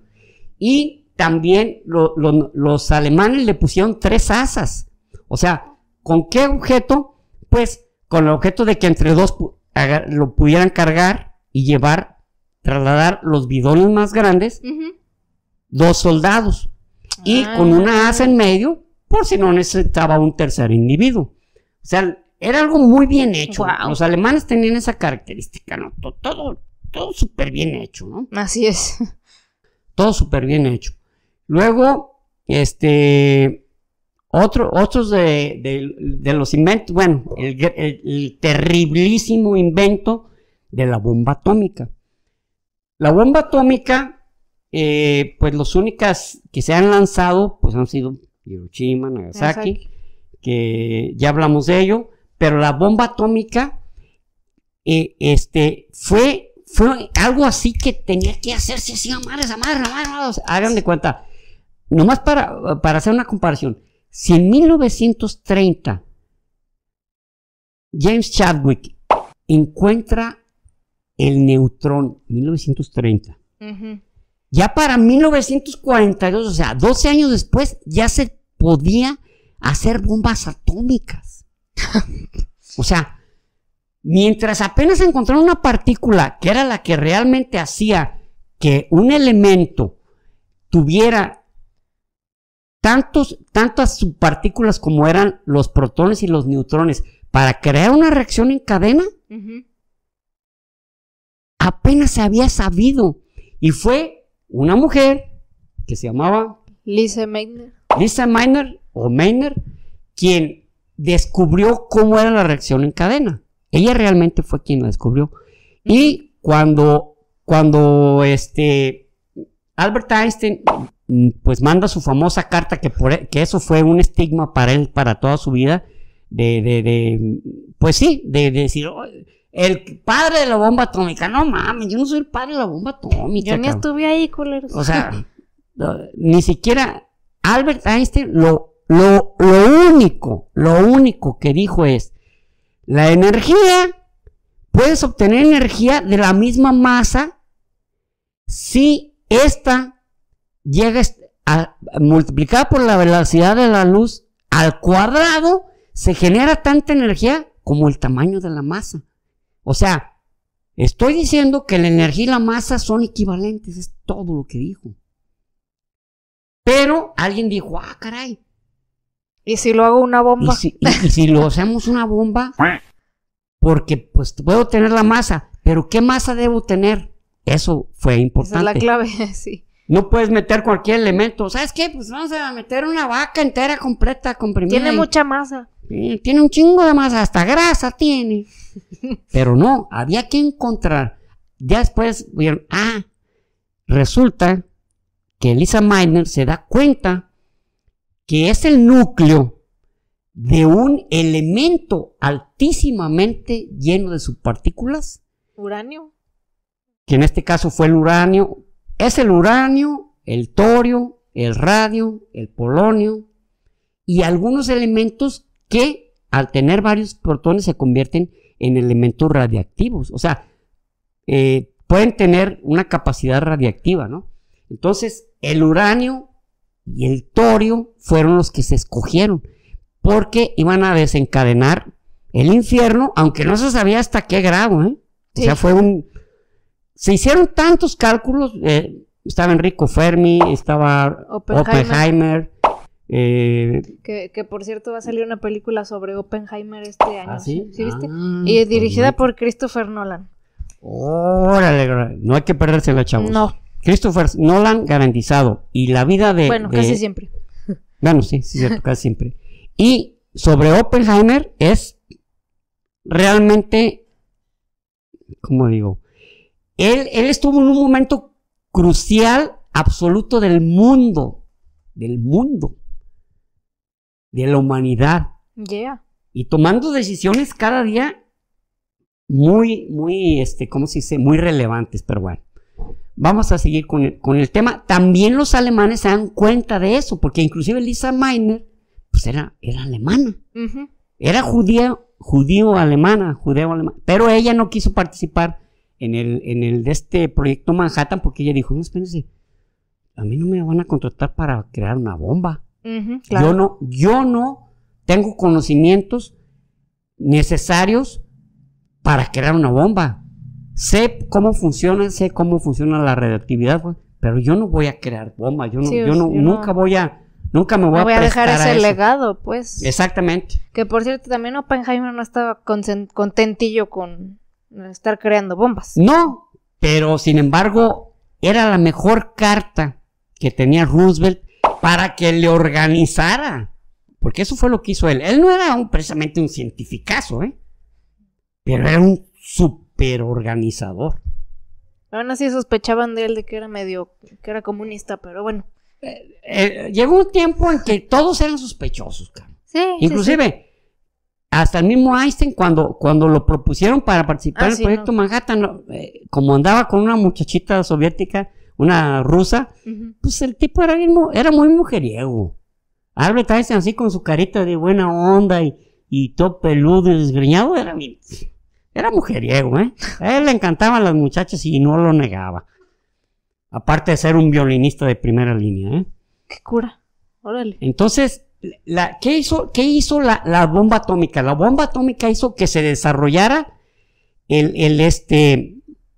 Y también lo- lo- los alemanes le pusieron tres asas. O sea, ¿con qué objeto? Pues con el objeto de que entre dos pu- haga- lo pudieran cargar y llevar, trasladar los bidones más grandes, Ujú. dos soldados. Y Ah. con una asa en medio, por si no necesitaba un tercer individuo. O sea, era algo muy bien hecho. Wow. Los alemanes tenían esa característica, ¿no? To- Todo, todo súper bien hecho, ¿no? Así es. Todo súper bien hecho. Luego, este, otro, otros de, de- de los inventos, bueno, el, gr- el- el terriblísimo invento de la bomba atómica. La bomba atómica, eh, pues las únicas que se han lanzado, pues han sido Hiroshima, Nagasaki, Nagasaki. que ya hablamos de ello, pero la bomba atómica, eh, este, fue, fue algo así que tenía que hacerse así, a madres, a madres, a madres, a madres. Hagan de cuenta, nomás para, para hacer una comparación, si en mil novecientos treinta James Chadwick encuentra el neutrón, mil novecientos treinta, Ujú. ya para mil novecientos cuarenta y dos, o sea, doce años después, ya se podía hacer bombas atómicas. O sea, mientras apenas encontraron una partícula que era la que realmente hacía que un elemento tuviera tantos, tantas subpartículas como eran los protones y los neutrones para crear una reacción en cadena, Ujú. apenas se había sabido. Y fue una mujer que se llamaba Lise Meitner. Lisa Meitner o Meitner quien descubrió cómo era la reacción en cadena. Ella realmente fue quien la descubrió. Y cuando, cuando este Albert Einstein pues manda su famosa carta, que, por, que eso fue un estigma para él, para toda su vida, de, de, de pues sí, de, de decir, oh, el padre de la bomba atómica. No mames, yo no soy el padre de la bomba atómica. Yo ni estuve ahí, culeros. O sea, no, ni siquiera Albert Einstein, lo, lo, lo único, lo único que dijo es, la energía, puedes obtener energía de la misma masa si esta llega a, a multiplicada por la velocidad de la luz al cuadrado, se genera tanta energía como el tamaño de la masa. O sea, estoy diciendo que la energía y la masa son equivalentes, es todo lo que dijo. Pero alguien dijo, ah, caray. ¿Y si lo hago una bomba? ¿Y si, y, y si lo hacemos una bomba? Porque pues puedo tener la masa, pero ¿qué masa debo tener? Eso fue importante. Esa es la clave, sí. No puedes meter cualquier elemento. ¿Sabes qué? Pues vamos a meter una vaca entera, completa, comprimida. Tiene y... mucha masa. Eh, tiene un chingo de masa, hasta grasa tiene. Pero no, había que encontrar. Ya después vieron, ah, resulta que Lisa Meitner se da cuenta que es el núcleo de un elemento altísimamente lleno de subpartículas. ¿Uranio? Que en este caso fue el uranio. Es el uranio, el torio, el radio, el polonio y algunos elementos que al tener varios protones se convierten en elementos radiactivos. O sea, eh, pueden tener una capacidad radiactiva, ¿no? Entonces, el uranio y el torio fueron los que se escogieron porque iban a desencadenar el infierno, aunque no se sabía hasta qué grado, ¿eh? Sí. O sea, fue un... Se hicieron tantos cálculos, eh, estaba Enrico Fermi, estaba Oppenheimer, Oppenheimer eh, que, que por cierto va a salir una película sobre Oppenheimer este año. ¿Ah, sí? ¿Sí viste? Ah, y dirigida pues por Christopher Nolan. Órale, no hay que perderse la chavos. No. Christopher Nolan garantizado. Y la vida de... Bueno, de, casi siempre. Bueno, sí, sí, cierto, casi siempre. Y sobre Oppenheimer es realmente, ¿cómo digo? Él, él estuvo en un momento crucial, absoluto del mundo, del mundo, de la humanidad. Yeah. Y tomando decisiones cada día muy, muy, este, ¿cómo se dice? Muy relevantes, pero bueno. Vamos a seguir con el, con el tema. También los alemanes se dan cuenta de eso, porque inclusive Lisa Meitner, pues era, era alemana. Uh-huh. Era judío, judío alemana, judeo alemana. Pero ella no quiso participar en el, en el de este proyecto Manhattan, porque ella dijo, no, espérense, a mí no me van a contratar para crear una bomba. Uh-huh, claro. Yo no, yo no tengo conocimientos necesarios para crear una bomba. Sé cómo funciona, sé cómo funciona la radioactividad, pues, pero yo no voy a crear bombas, yo no, sí, yo no, yo nunca no, voy a, nunca me voy, no voy a, a dejar ese a legado, pues. Exactamente. Que por cierto, también Oppenheimer no estaba contentillo con estar creando bombas. No, pero sin embargo, era la mejor carta que tenía Roosevelt para que le organizara, porque eso fue lo que hizo él. Él no era un, precisamente un cientificazo, ¿eh? Pero era un super organizador. Aún así sospechaban de él de que era medio, que era comunista, pero bueno. Eh, eh, llegó un tiempo en que todos eran sospechosos, cara. Sí, inclusive sí, sí. Hasta el mismo Einstein cuando, cuando lo propusieron para participar ah, en el sí, proyecto no. Manhattan, no, eh, como andaba con una muchachita soviética, una rusa, uh-huh. pues el tipo era, era muy mujeriego. Albert Einstein así con su carita de buena onda y, y todo peludo y desgreñado, era, era mujeriego, ¿eh? A él le encantaban las muchachas y no lo negaba. Aparte de ser un violinista de primera línea, ¿eh? Qué cura, órale. Entonces, la, ¿qué hizo, qué hizo la, la bomba atómica? La bomba atómica hizo que se desarrollara el, el este,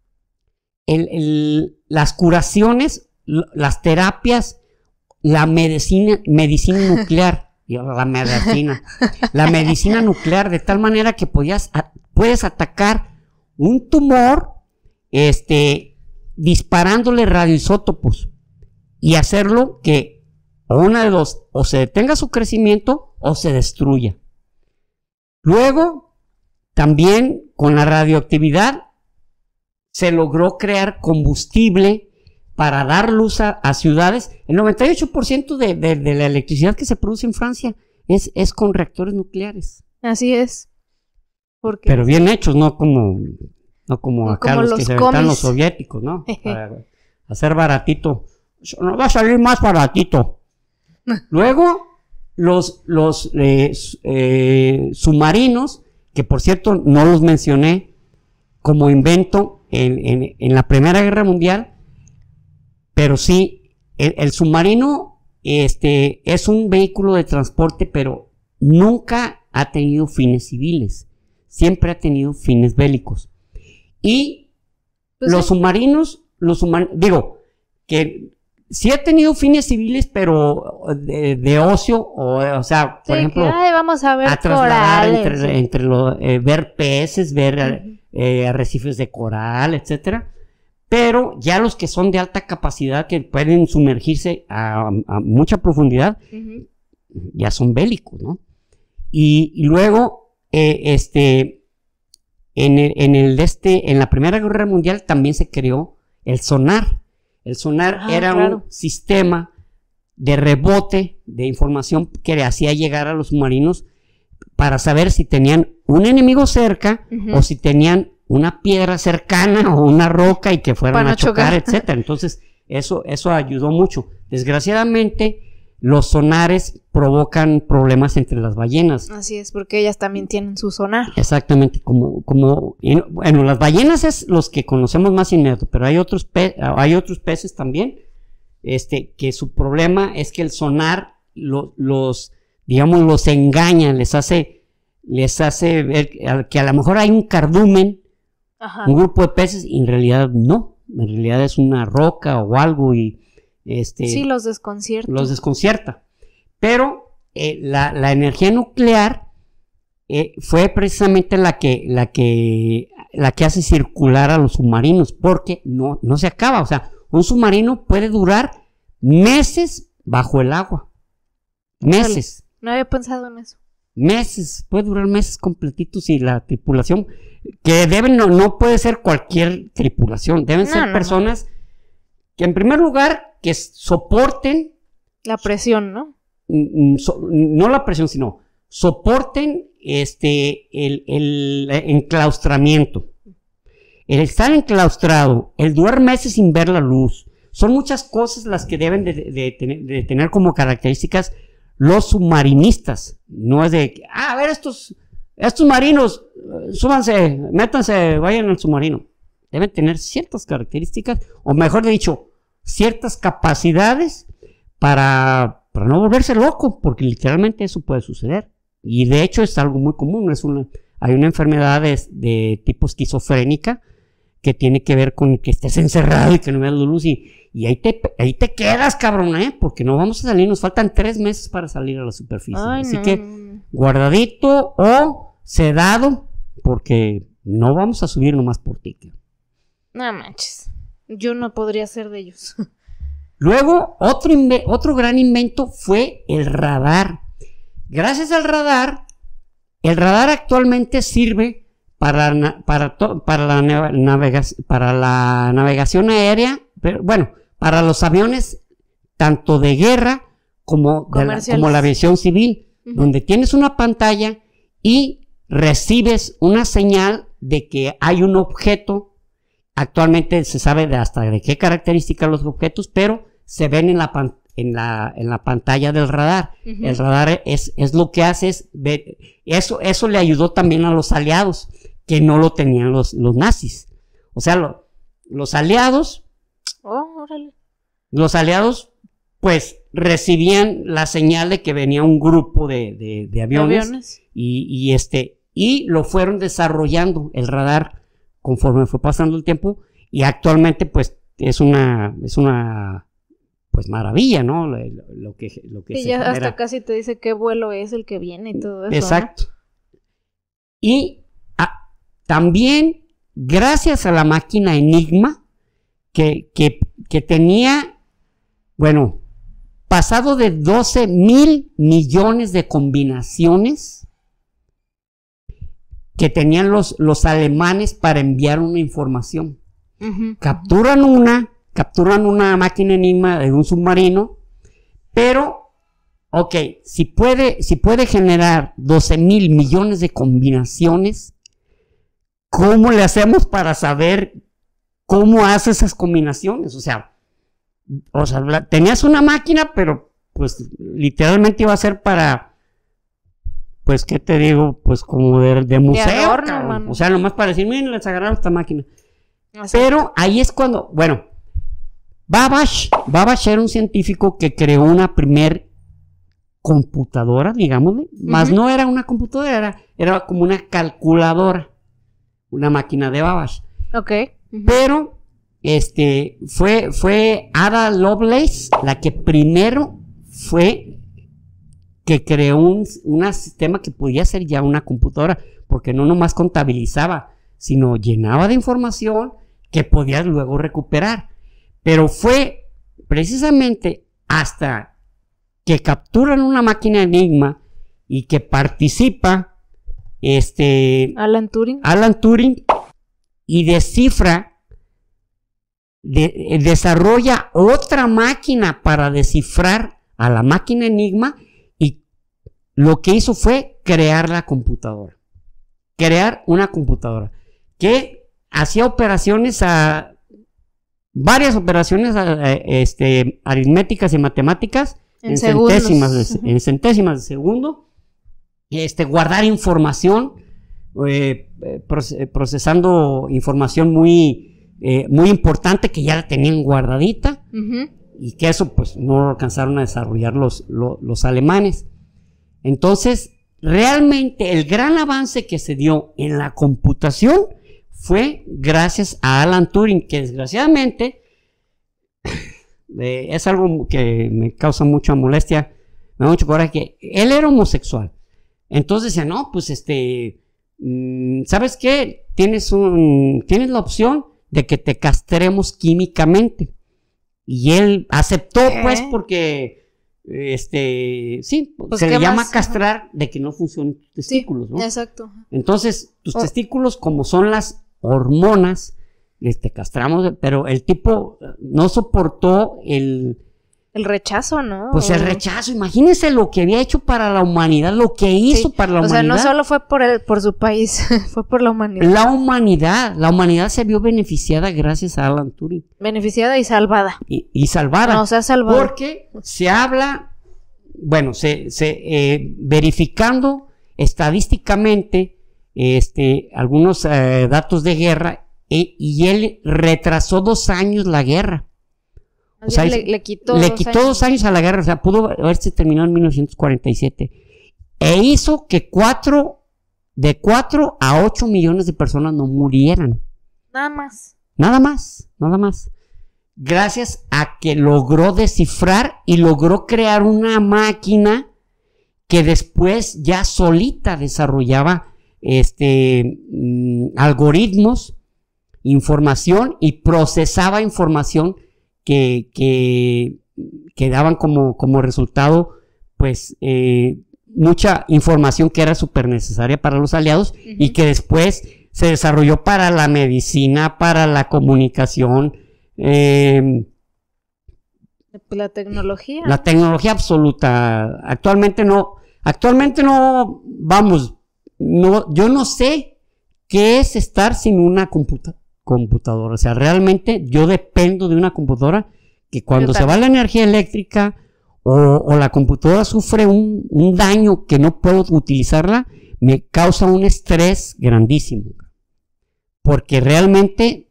el, el, las curaciones, las terapias, la medicina, medicina nuclear, la medicina, la medicina nuclear, de tal manera que podías, puedes atacar un tumor, este, disparándole radioisótopos y hacerlo que o una de dos, o se detenga su crecimiento o se destruya. Luego, también con la radioactividad se logró crear combustible para dar luz a, a ciudades. El noventa y ocho por ciento de, de, de la electricidad que se produce en Francia es, es con reactores nucleares. Así es. Porque pero bien hechos, no como, no como acá como los, los que se comis. inventan los soviéticos, ¿no? Para hacer baratito. Nos va a salir más baratito. Luego, los, los eh, eh, submarinos, que por cierto no los mencioné como invento en, en, en la Primera Guerra Mundial, pero sí, el, el submarino este, es un vehículo de transporte, pero nunca ha tenido fines civiles, siempre ha tenido fines bélicos. Y pues los sí. submarinos, los submar digo, que sí ha tenido fines civiles, pero de, de ocio, o, o sea, por sí, ejemplo, que, ay, vamos a ver a trasladar corales, entre, sí. entre los, eh, ver peces, ver uh-huh. eh, arrecifes de coral, etcétera. Pero ya los que son de alta capacidad, que pueden sumergirse a, a mucha profundidad, uh-huh. ya son bélicos, ¿no? Y, y luego, eh, este, en el, en el este, en la Primera Guerra Mundial también se creó el sonar. El sonar ah, era claro. un sistema de rebote de información que le hacía llegar a los submarinos para saber si tenían un enemigo cerca uh-huh. o si tenían una piedra cercana o una roca y que fueran a chocar, chocar, etcétera. Entonces, eso, eso ayudó mucho. Desgraciadamente, los sonares provocan problemas entre las ballenas. Así es, porque ellas también tienen su sonar. Exactamente, como, como, bueno, las ballenas es los que conocemos más inmediato, pero hay otros, pe hay otros peces también, este, que su problema es que el sonar lo, los, digamos, los engaña, les hace, les hace ver que a lo mejor hay un cardumen, Ajá. un grupo de peces, y en realidad no, en realidad es una roca o algo y Este, sí, los desconcierta. Los desconcierta. Pero eh, la, la energía nuclear eh, fue precisamente la que, la, que, la que hace circular a los submarinos, porque no, no se acaba. O sea, un submarino puede durar meses bajo el agua. Meses. No había pensado en eso. Meses, puede durar meses completitos y la tripulación, que deben, no, no puede ser cualquier tripulación, deben no, ser no, personas no. que en primer lugar que soporten la presión, ¿no? So, no la presión, sino soporten este el, el enclaustramiento. El estar enclaustrado, el durar meses sin ver la luz, son muchas cosas las que deben de, de, de, tener, de tener como características los submarinistas. No es de, ah, a ver, estos, estos marinos, súbanse, métanse, vayan al submarino. Deben tener ciertas características, o mejor dicho, ciertas capacidades para, para no volverse loco, porque literalmente eso puede suceder. Y de hecho es algo muy común. Es una, hay una enfermedad de, de tipo esquizofrénica que tiene que ver con que estés encerrado y que no veas la luz y, y ahí, te, ahí te quedas, cabrón, ¿eh? Porque no vamos a salir, nos faltan tres meses para salir a la superficie. Ay, Así no. que guardadito o sedado, porque no vamos a subir nomás por ti. No manches. Yo no podría ser de ellos. Luego, otro, otro gran invento fue el radar. Gracias al radar, el radar actualmente sirve para, para, para, la, navega, para la navegación aérea, pero, bueno, para los aviones tanto de guerra como, de la, como la aviación civil, uh-huh. donde tienes una pantalla y recibes una señal de que hay un objeto. Actualmente se sabe de hasta de qué características los objetos, pero se ven en la, pan, en la, en la pantalla del radar. Uh-huh. El radar es, es lo que hace, es ver, eso, eso le ayudó también a los aliados, que no lo tenían los, los nazis. O sea, lo, los aliados, oh, órale. los aliados, pues, recibían la señal de que venía un grupo de, de, de aviones, aviones. Y, y este, y lo fueron desarrollando, el radar, conforme fue pasando el tiempo, y actualmente pues es una es una pues maravilla, ¿no? Lo, lo que lo que y se ya genera. Hasta casi te dice qué vuelo es el que viene y todo eso. Exacto. ¿No? Y a, también gracias a la máquina Enigma que, que, que tenía, bueno, pasado de doce mil millones de combinaciones, que tenían los, los alemanes para enviar una información. Uh-huh. Capturan una, capturan una máquina enigma de un submarino, pero, ok, si puede, si puede generar doce mil millones de combinaciones, ¿cómo le hacemos para saber cómo hace esas combinaciones? O sea, o sea, la, tenías una máquina, pero pues literalmente iba a ser para, pues, ¿qué te digo? Pues como de, de museo, de adorno, cabrón. O sea, nomás para decir, miren, les agarraron esta máquina. O sea, Pero ahí es cuando, bueno, Babbage, Babbage era un científico que creó una primer computadora, digámosle, uh-huh. más no era una computadora, era, era como una calculadora, una máquina de Babbage. Ok. Uh-huh. Pero, este, fue, fue Ada Lovelace la que primero fue que creó un, un sistema que podía ser ya una computadora, porque no nomás contabilizaba, sino llenaba de información que podías luego recuperar. Pero fue precisamente hasta que capturan una máquina enigma y que participa este Alan Turing, Alan Turing y descifra, de, desarrolla otra máquina para descifrar a la máquina enigma, y lo que hizo fue crear la computadora, crear una computadora que hacía operaciones a varias operaciones a, este, aritméticas y matemáticas en, en centésimas de, uh-huh. en centésimas de segundo, este, guardar información, eh, procesando información muy, eh, muy importante que ya la tenían guardadita, uh-huh. y que eso pues no lo alcanzaron a desarrollar los, los, los alemanes. Entonces, realmente el gran avance que se dio en la computación fue gracias a Alan Turing, que desgraciadamente eh, es algo que me causa mucha molestia, me da mucho coraje, que él era homosexual. Entonces decía, no, pues este, mmm, ¿sabes qué? Tienes, un, tienes la opción de que te castremos químicamente. Y él aceptó, ¿qué? Pues, porque este, sí, pues se le llama más? castrar de que no funcionan tus testículos, sí, ¿no? Exacto. Entonces, tus oh. testículos, como son las hormonas, este, castramos, pero el tipo no soportó el... El rechazo, ¿no? Pues el rechazo, imagínense lo que había hecho para la humanidad, lo que hizo sí. para la o humanidad. O sea, no solo fue por el, por su país, fue por la humanidad. La humanidad, la humanidad se vio beneficiada gracias a Alan Turing. Beneficiada y salvada. Y, y salvada. No, o sea, salvada. Porque se habla, bueno, se, se eh, verificando estadísticamente este, algunos eh, datos de guerra, eh, y él retrasó dos años la guerra. O sea, le, le quitó, le dos, quitó años. dos años a la guerra, o sea, pudo haberse terminado en mil novecientos cuarenta y siete. E hizo que cuatro, de cuatro a ocho millones de personas no murieran. Nada más. Nada más, nada más. Gracias a que logró descifrar y logró crear una máquina que después ya solita desarrollaba este, mmm, algoritmos, información, y procesaba información que, que, que daban como, como resultado, pues, eh, mucha información que era súper necesaria para los aliados, uh-huh. y que después se desarrolló para la medicina, para la comunicación, eh, la tecnología. La tecnología absoluta. Actualmente no, actualmente no, vamos, no, yo no sé qué es estar sin una computa, computadora. O sea, realmente yo dependo de una computadora, que cuando se va la energía eléctrica o, o la computadora sufre un, un daño que no puedo utilizarla, me causa un estrés grandísimo. Porque realmente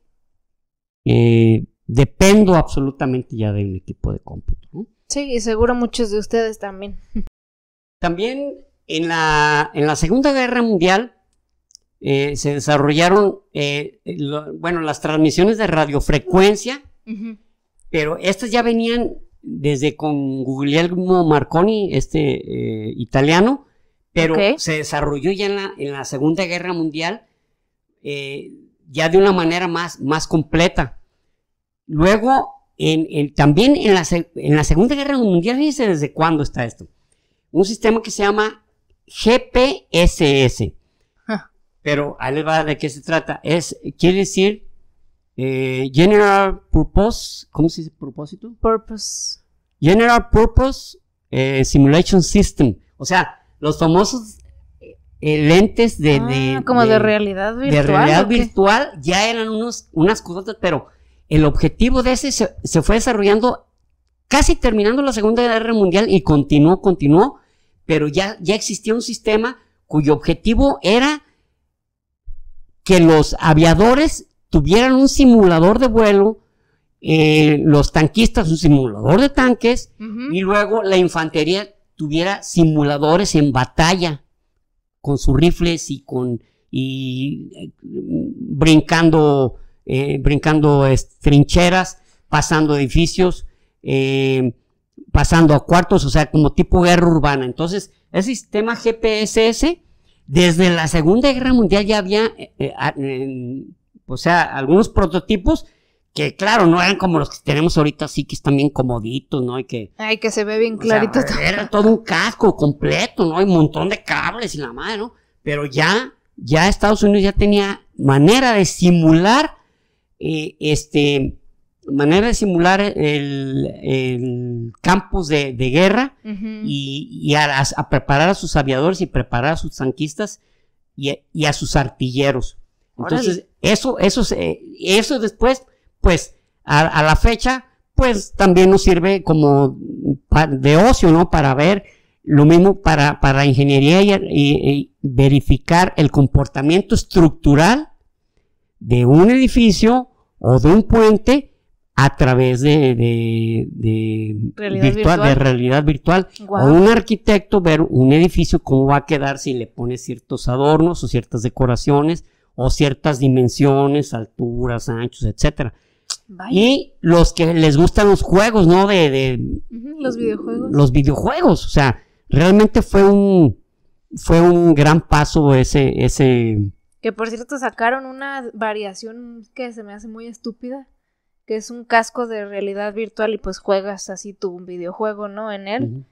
eh, dependo absolutamente ya de un equipo de cómputo, ¿no? Sí, y seguro muchos de ustedes también. También en la, en la Segunda Guerra Mundial eh, se desarrollaron, eh, lo, bueno, las transmisiones de radiofrecuencia, uh-huh. pero estas ya venían desde con Guglielmo Marconi, este eh, italiano, pero okay. se desarrolló ya en la, en la Segunda Guerra Mundial, eh, ya de una manera más, más completa. Luego, en, en, también en la, en la Segunda Guerra Mundial, fíjense desde cuándo está esto, un sistema que se llama G P S S. Huh. pero ahí les va de qué se trata. Es, quiere decir eh, General Purpose, ¿cómo se dice propósito? Purpose. General Purpose eh, Simulation System. O sea, los famosos eh, lentes de, Ah, de como de, de realidad virtual. de realidad ¿o qué? virtual ya eran unos, unas cosas, pero el objetivo de ese se, se fue desarrollando casi terminando la Segunda Guerra Mundial y continuó, continuó, pero ya, ya existía un sistema cuyo objetivo era que los aviadores tuvieran un simulador de vuelo, eh, los tanquistas un simulador de tanques, Ujú. y luego la infantería tuviera simuladores en batalla con sus rifles y con y eh, brincando eh, brincando es, trincheras, pasando edificios, eh, pasando a cuartos, o sea, como tipo guerra urbana. Entonces, el sistema G P S S desde la Segunda Guerra Mundial ya había eh, eh, eh, o sea, algunos prototipos que claro, no eran como los que tenemos ahorita, así que están bien comoditos, ¿no? Y que Ay, que se ve bien o clarito. sea, era todo un casco completo, ¿no? Hay un montón de cables y la madre, ¿no? Pero ya, ya Estados Unidos ya tenía manera de simular, eh, este, manera de simular el, el campos de, de guerra Ujú. y, y a, a preparar a sus aviadores y preparar a sus tanquistas y, y a sus artilleros. Entonces, Órale. eso, eso, se- eso después, pues, a, a la fecha, pues también nos sirve como pa- de ocio, ¿no? Para ver lo mismo para, para ingeniería y, y- y verificar el comportamiento estructural de un edificio o de un puente a través de, de, de, Realidad virtual, de virtual. realidad virtual. Guau. O un arquitecto ver un edificio cómo va a quedar si le pone ciertos adornos o ciertas decoraciones o ciertas dimensiones, alturas, anchos, etcétera. Vaya. Y los que les gustan los juegos, ¿no? De, de Ujú, los videojuegos. los videojuegos, o sea, realmente fue un fue un gran paso ese ese Que por cierto sacaron una variación que se me hace muy estúpida, que es un casco de realidad virtual y pues juegas así tu videojuego, ¿no? En él.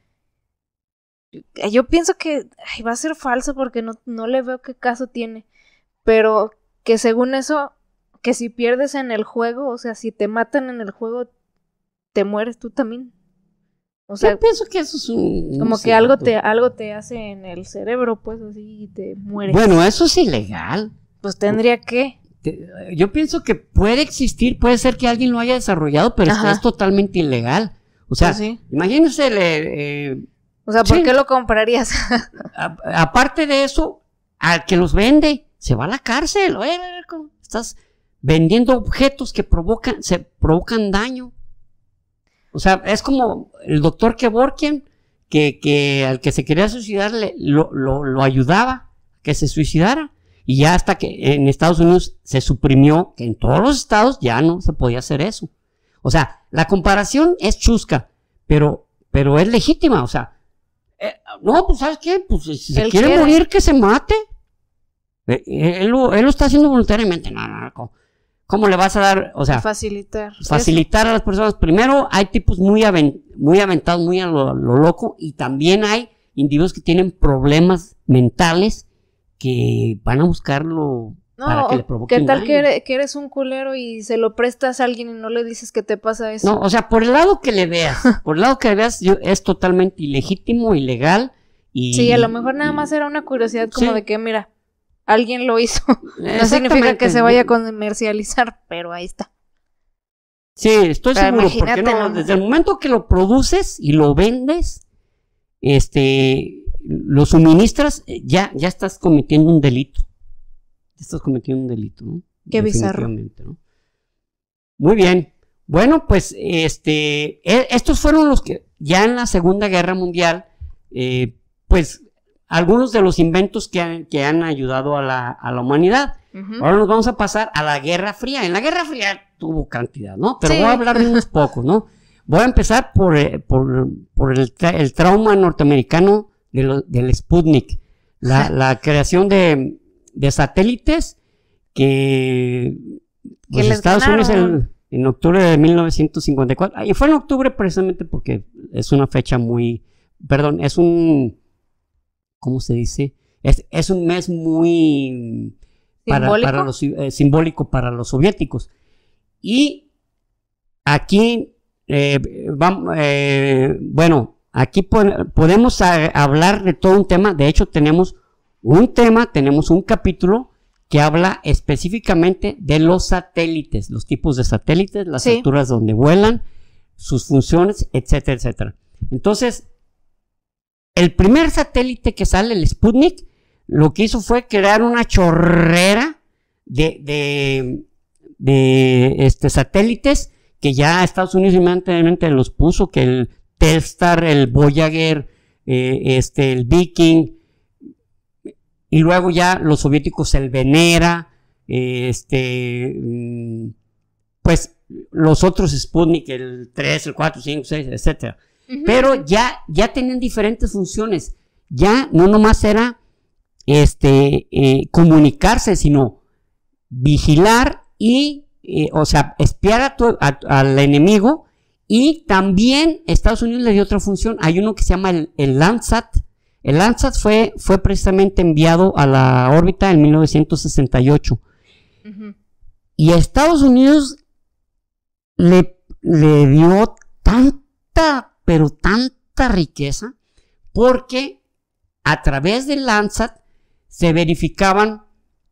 Eh, Yo pienso que ay, va a ser falso porque no, no le veo qué caso tiene, pero que según eso, que si pierdes en el juego, o sea, si te matan en el juego, te mueres tú también. O sea, yo pienso que eso es un como no que algo cierto. te, algo te hace en el cerebro, pues así, y te mueres. Bueno, eso es ilegal. Pues tendría que. Te- Yo pienso que puede existir, puede ser que alguien lo haya desarrollado, pero es, Ajá. es totalmente ilegal. O sea, Pues sí. imagínense, le- eh, O sea, ¿por Sí. qué lo comprarías? a- aparte de eso, al que los vende, se va a la cárcel. Oye, ¿cómo estás vendiendo objetos que provocan, se provocan daño? O sea, es como el doctor Kevorkian, que, que al que se quería suicidar le- lo, lo, lo ayudaba a que se suicidara. Y ya hasta que en Estados Unidos se suprimió, que en todos los estados ya no se podía hacer eso. O sea, la comparación es chusca, pero, pero es legítima. O sea, eh, no, pues ¿sabes qué? Pues si se Él quiere, quiere. morir, que se mate. Eh, eh, Él lo, él lo está haciendo voluntariamente. No, no, no. ¿Cómo, cómo le vas a dar? O sea, Facilitar. facilitar a las personas. Primero, hay tipos muy, aven- muy aventados, muy a lo, lo loco, y también hay individuos que tienen problemas mentales que van a buscarlo No, para que o le provoque ¿qué un tal daño. que eres, que eres un culero y se lo prestas a alguien y no le dices que te pasa eso? No, o sea, por el lado que le veas, por el lado que le veas, yo- es totalmente ilegítimo, ilegal, y... Sí, a lo mejor nada más era una curiosidad como Sí. de que, mira, alguien lo hizo. No significa Exactamente. que se vaya a comercializar, pero ahí está. Sí, estoy Pero seguro, porque imagínate no, nomás. desde el momento que lo produces y lo vendes, este, lo suministras, eh, ya, ya estás cometiendo un delito. Ya estás cometiendo un delito, ¿no? Qué bizarro. Definitivamente, ¿no? Muy bien. Bueno, pues, este, e- estos fueron los que, ya en la Segunda Guerra Mundial, eh, pues, algunos de los inventos que han, que han ayudado a la, a la humanidad. Ujú. Ahora nos vamos a pasar a la Guerra Fría. En la Guerra Fría tuvo cantidad, ¿no? Pero Sí. voy a hablar de unos pocos, ¿no? Voy a empezar por, eh, por, por el, tra- el trauma norteamericano de lo- del Sputnik. La, la creación de, de satélites que, pues, les Estados Unidos ganaron. en, en octubre de mil novecientos cincuenta y cuatro. Y fue en octubre precisamente porque es una fecha muy... Perdón, es un... ¿Cómo se dice? Es, es un mes muy para, ¿Simbólico? para los, eh, simbólico para los soviéticos. Y aquí, eh, vamos, eh, bueno, aquí po podemos a, hablar de todo un tema. De hecho, tenemos un tema, tenemos un capítulo que habla específicamente de los satélites, los tipos de satélites, las Sí. alturas donde vuelan, sus funciones, etcétera, etcétera. Entonces, el primer satélite que sale, el Sputnik, lo que hizo fue crear una chorrera de, de, de este, satélites que ya Estados Unidos inmediatamente los puso, que el Telstar, el Voyager, eh, este, el Viking, y luego ya los soviéticos el Venera, eh, este, mm, pues los otros Sputnik, el tres, el cuatro, cinco, seis, etcétera. Ujú. Pero ya, ya tenían diferentes funciones. Ya no nomás era este, eh, comunicarse, sino vigilar y, eh, o sea, espiar a tu, a, al enemigo. Y también Estados Unidos le dio otra función. Hay uno que se llama el, el Landsat. El Landsat fue, fue precisamente enviado a la órbita en mil novecientos sesenta y ocho. Ujú. Y a Estados Unidos le, le dio tanta, pero tanta riqueza, porque a través del Landsat se verificaban,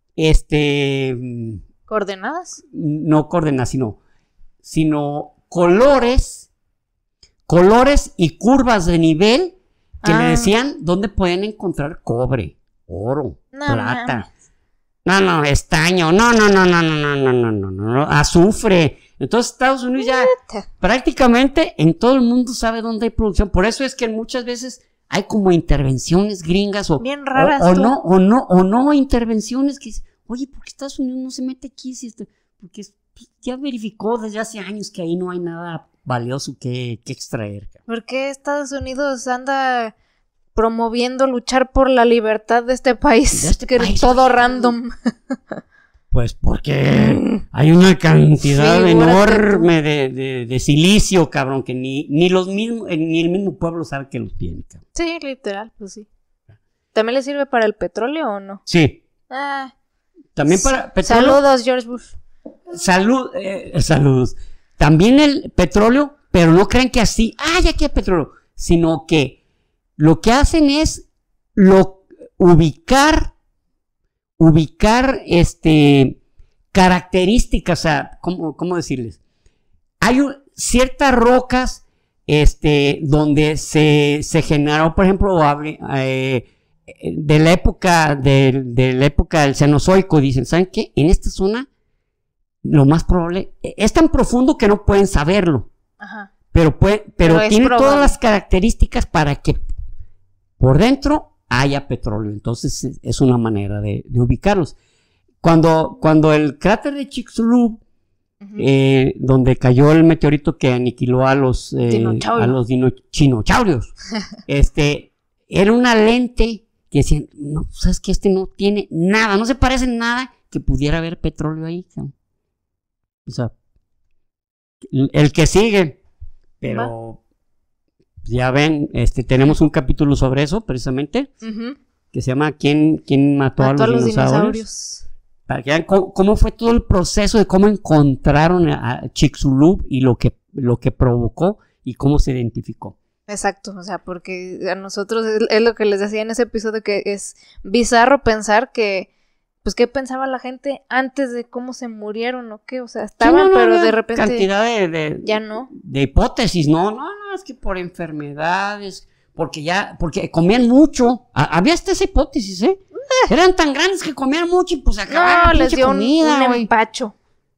este, ¿Coordenadas? no coordenadas, sino, sino colores, colores y curvas de nivel que Ah. le decían dónde pueden encontrar cobre, oro, No plata. No, no, estaño, no, no, no, no, no, no, no, no, no, no, azufre. Entonces Estados Unidos ya Neta. prácticamente en todo el mundo sabe dónde hay producción. Por eso es que muchas veces hay como intervenciones gringas o, Bien raras o, o tú. no, o no, o no intervenciones que, oye, ¿por qué Estados Unidos no se mete aquí? Si este- porque pues, ya verificó desde hace años que ahí no hay nada valioso que, que extraer. ¿Por qué Estados Unidos anda promoviendo luchar por la libertad de este país? De este que país, todo oye. random. Pues porque hay una cantidad Figúrate enorme de, de, de silicio, cabrón, que ni, ni los mismos, eh, ni el mismo pueblo sabe que lo tiene, cabrón. Sí, literal, pues sí. ¿También le sirve para el petróleo o no? Sí, Ah, también para petróleo. saludos, George Bush. Salud, eh, saludos. También el petróleo, pero no crean que así, ah, ya que hay petróleo, sino que lo que hacen es lo, ubicar, ubicar, este, características, o sea, ¿cómo, cómo decirles? Hay un, ciertas rocas, este, donde se, se generó, por ejemplo, hable- eh, de la época, de, de la época del Cenozoico, dicen, ¿saben qué? En esta zona, lo más probable, es tan profundo que no pueden saberlo, Ajá. pero, puede, pero, Pero es tiene probable. todas las características para que por dentro haya petróleo. Entonces es- es una manera de, de ubicarlos. Cuando, cuando el cráter de Chicxulub, Ujú. eh, donde cayó el meteorito que aniquiló a los, eh, Dinosaurios. a los dino- chinosaurios, este, era una lente que decían, no, sabes que este no tiene nada, no se parece en nada que pudiera haber petróleo ahí, cabrón. O sea, el, el que sigue, pero ya ven, este, tenemos un capítulo sobre eso, precisamente, Ujú. que se llama ¿Quién, quién mató, Mató a los, dinosaurios? Para que vean cómo, cómo fue todo el proceso de cómo encontraron a, a Chicxulub y lo que, lo que provocó y cómo se identificó. Exacto, o sea, porque a nosotros es, es lo que les decía en ese episodio, que es bizarro pensar que, pues, ¿qué pensaba la gente antes de cómo se murieron o qué? O sea, estaban, Sí, no, no, pero había de repente cantidad de, de- ya no. de hipótesis, no, no, no, es que por enfermedades, porque ya, porque comían mucho. A- había hasta esa hipótesis, ¿eh? Eran tan grandes que comían mucho y pues acababan No, la les pinche dio un, comida, un güey. empacho.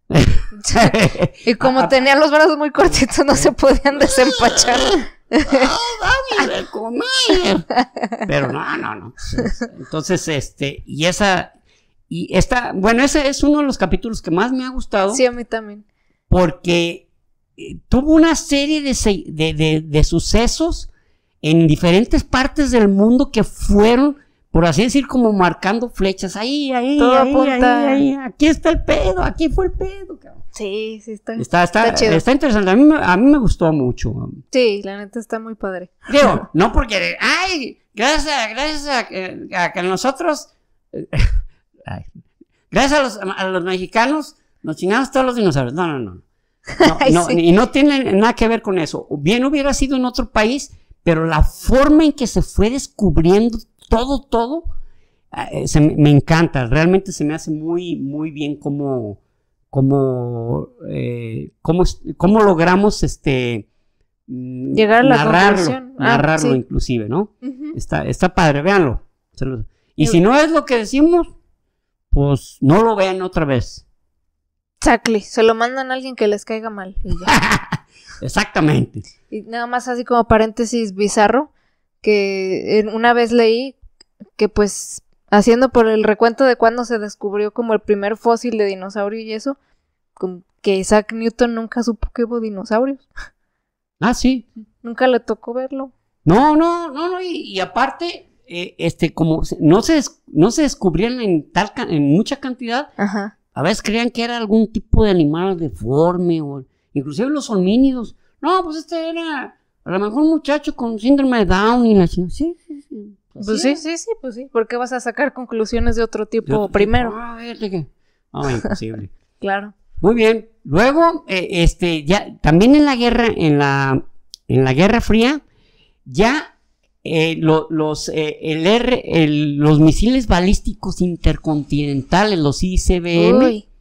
Y como Ah, tenían los brazos muy cortitos, no se podían desempachar. dame de comer. Pero no, no, no. Entonces, este, y esa, y esta, bueno, ese es uno de los capítulos que más me ha gustado, Sí, a mí también. porque eh, tuvo una serie de, se- de, de- de sucesos en diferentes partes del mundo que fueron, por así decir, como marcando flechas. Ahí, ahí, Todo ahí, apunta. ahí, ahí, aquí está el pedo, aquí fue el pedo, cabrón. Sí, sí, está. Está, está, Está chido. está interesante. A mí, me- a mí me gustó mucho. Sí, la neta está muy padre. Digo, no porque, ay, gracias, a- gracias a, que- a que nosotros, ay, gracias a los, a los mexicanos nos chingamos todos los dinosaurios. No, no, no. no, no Sí. Y no tiene nada que ver con eso. Bien hubiera sido en otro país, pero la forma en que se fue descubriendo todo, todo, eh, se me, me encanta. Realmente se me hace muy, muy bien cómo, cómo, eh, cómo, cómo logramos este mm, Llegar a la narrarlo, conclusión. Ah, narrarlo sí. inclusive, ¿no? Ujú. Está, está padre, véanlo. Se lo- Y Yo- si no es lo que decimos, pues no lo vean otra vez. Exactly. Se lo mandan a alguien que les caiga mal. Y ya. Exactamente. Y nada más así como paréntesis bizarro, que en- una vez leí que pues haciendo por el recuento de cuando se descubrió como el primer fósil de dinosaurio y eso, como que Isaac Newton nunca supo que hubo dinosaurios. Ah, sí. Nunca le tocó verlo. No, no, no, no. Y, y aparte, eh, este, como se- no se, des- no se descubrían en tal ca- en mucha cantidad, Ajá. a veces creían que era algún tipo de animal deforme o inclusive los homínidos. No, pues este era a lo mejor un muchacho con síndrome de Down y la chingada. Sí, sí, sí. Pues Así sí, era. sí, sí, pues sí. ¿Por qué vas a sacar conclusiones de otro tipo De otro primero? tipo. Ah, fíjate que- No, imposible. Claro. Muy bien. Luego, eh, este, ya, también en la guerra, en la, en la Guerra Fría, ya eh, lo- los, eh, el R, el- los misiles balísticos intercontinentales, los I C B M, Uy.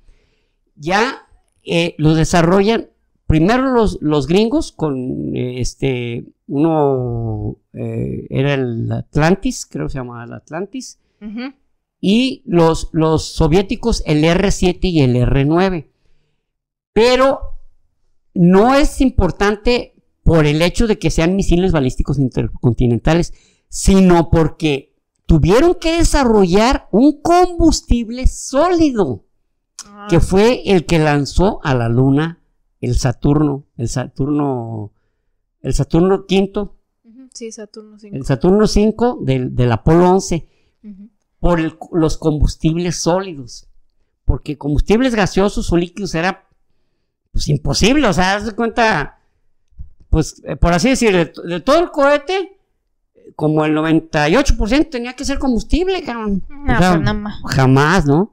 ya eh, los desarrollan primero los, los gringos con eh, este, uno eh, era el Atlantis, creo que se llamaba el Atlantis, Ujú. y los, los soviéticos el R siete y el R nueve. Pero no es importante por el hecho de que sean misiles balísticos intercontinentales, sino porque tuvieron que desarrollar un combustible sólido, Ah. que fue el que lanzó a la Luna el Saturno, el Saturno, el Saturno quinto, Ujú. Sí, Saturno cinco. el Saturno cinco del, del Apolo once, Ujú. por el- los combustibles sólidos, porque combustibles gaseosos o líquidos era pues imposible, o sea, haz de cuenta, pues eh, por así decir, de, de todo el cohete, como el noventa y ocho por ciento tenía que ser combustible, cabrón. No, O sea, pues nada más. jamás, ¿no?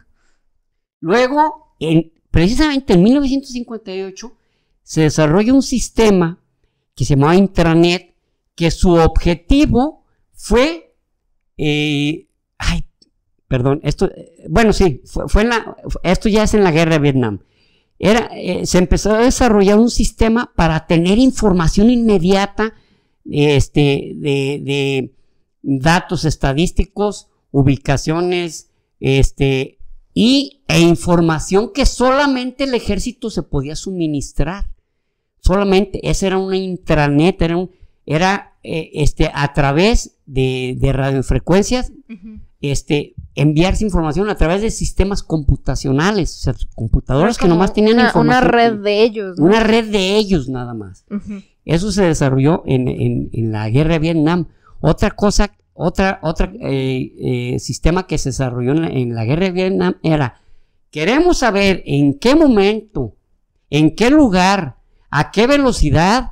Luego, en, precisamente en mil novecientos cincuenta y ocho, se desarrolla un sistema que se llamaba Intranet, que su objetivo fue, eh, ay, perdón, esto, eh, bueno, sí, fue, fue en la, esto ya es en la guerra de Vietnam. Era, eh, se empezó a desarrollar un sistema para tener información inmediata, este, de, de datos estadísticos, ubicaciones, este, y, e información que solamente el ejército se podía suministrar. Solamente, esa era una intranet, era, un, era eh, este, a través de, de radiofrecuencias, Ujú. este, enviarse información a través de sistemas computacionales, o sea, computadoras Era que como nomás tenían una, información. una red de ellos, ¿no? Una red de ellos nada más. Ujú. Eso se desarrolló en, en, en la guerra de Vietnam. Otra cosa, otra, otra eh, eh, sistema que se desarrolló en la, en la guerra de Vietnam era, queremos saber en qué momento, en qué lugar, a qué velocidad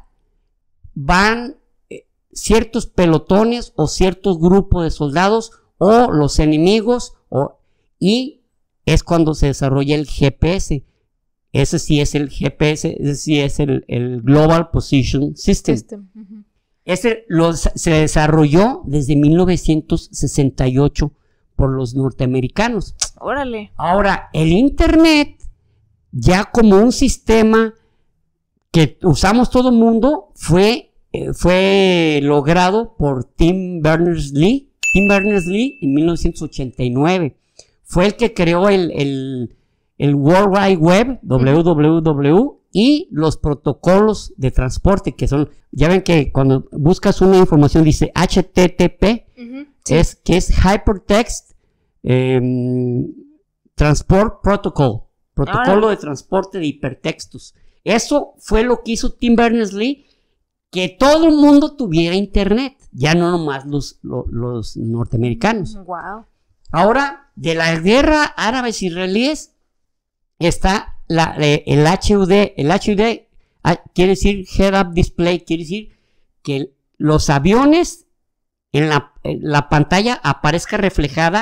van eh, ciertos pelotones o ciertos grupos de soldados o los enemigos, o, y es cuando se desarrolla el G P S. Ese sí es el G P S, ese sí es el, el Global Position System. System. Ujú. Ese lo, se desarrolló desde mil novecientos sesenta y ocho por los norteamericanos. Órale. Ahora, el Internet, ya como un sistema que usamos todo el mundo, fue, eh, fue logrado por Tim Berners-Lee. Tim Berners-Lee en mil novecientos ochenta y nueve. Fue el que creó el, el, el World Wide Web, W W W, y los protocolos de transporte, que son, ya ven que cuando buscas una información dice H T T P, Ujú. Sí. es, que es Hypertext eh, Transport Protocol, protocolo de transporte de hipertextos. Eso fue lo que hizo Tim Berners-Lee, que todo el mundo tuviera internet, ya no nomás los, los, los norteamericanos. Wow. Ahora, de la guerra árabes-israelíes está la, eh, el H U D. El H U D ah, quiere decir Head Up Display, quiere decir que los aviones en la, en la pantalla aparezca reflejada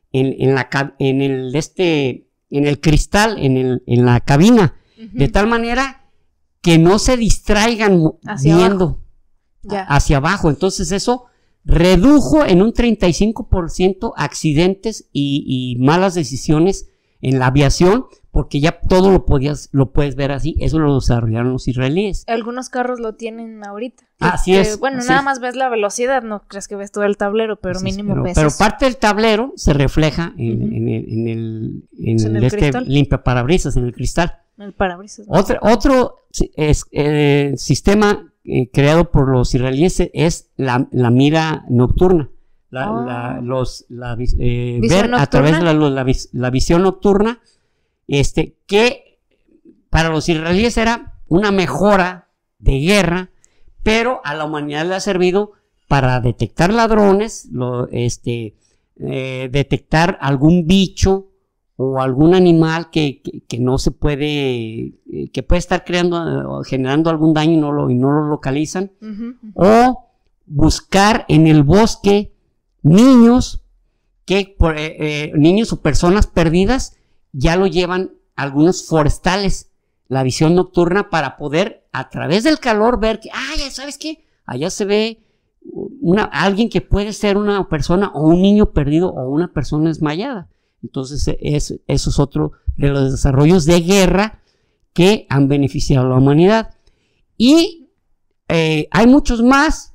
en, en, la, en, el, este, en el cristal, en, el, en la cabina, uh-huh. de tal manera que no se distraigan hacia viendo abajo. Ya. hacia abajo. Entonces eso redujo en un treinta y cinco por ciento accidentes y, y malas decisiones en la aviación, porque ya todo lo podías, lo puedes ver así. Eso lo desarrollaron los israelíes. Algunos carros lo tienen ahorita. Así que, es. Bueno, así nada es. más ves la velocidad, no crees que ves todo el tablero, pero Así mínimo es, pero, ves pero eso. parte del tablero se refleja en, Uh-huh. en el, en el, en En el el este cristal. limpia parabrisas, en el cristal. El parabrisas. Otro, otro es, eh, sistema eh, creado por los israelíes es la, la mira nocturna. La, Oh. la, los, la, eh, ¿Visión ver nocturna? a través de la, la, la visión nocturna, este, que para los israelíes era una mejora de guerra, pero a la humanidad le ha servido para detectar ladrones, lo, este, eh, detectar algún bicho o algún animal que, que, que no se puede, eh, que puede estar creando o generando algún daño y no lo, y no lo localizan, Uh-huh. o buscar en el bosque niños que por, eh, eh, niños o personas perdidas. Ya lo llevan algunos forestales, la visión nocturna, para poder a través del calor ver que, ah, ya sabes qué, allá se ve una, alguien que puede ser una persona o un niño perdido o una persona desmayada. Entonces es, eso es otro de los desarrollos de guerra que han beneficiado a la humanidad. Y eh, hay muchos más,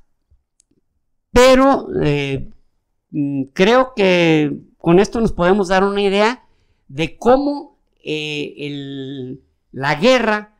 pero eh, creo que con esto nos podemos dar una idea de cómo eh, el, la guerra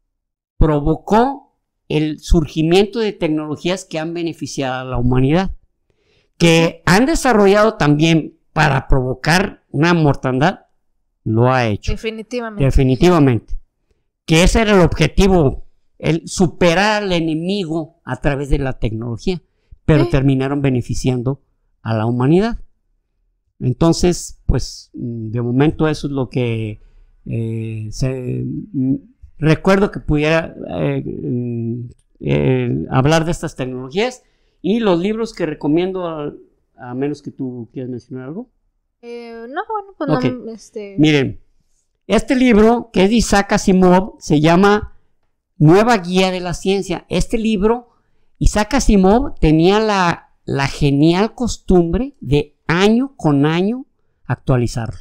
provocó el surgimiento de tecnologías que han beneficiado a la humanidad, que han desarrollado también para provocar una mortandad. Lo ha hecho. Definitivamente. Definitivamente. Que ese era el objetivo, el superar al enemigo a través de la tecnología, pero ¿Eh? terminaron beneficiando a la humanidad. Entonces, pues, de momento eso es lo que eh, se, recuerdo que pudiera eh, eh, hablar de estas tecnologías. Y los libros que recomiendo, a, a menos que tú quieras mencionar algo. Eh, no, bueno, pues Okay. no, este... Miren, este libro, que es de Isaac Asimov, se llama Nueva Guía de la Ciencia. Este libro, Isaac Asimov tenía la, la genial costumbre de año con año actualizarlo.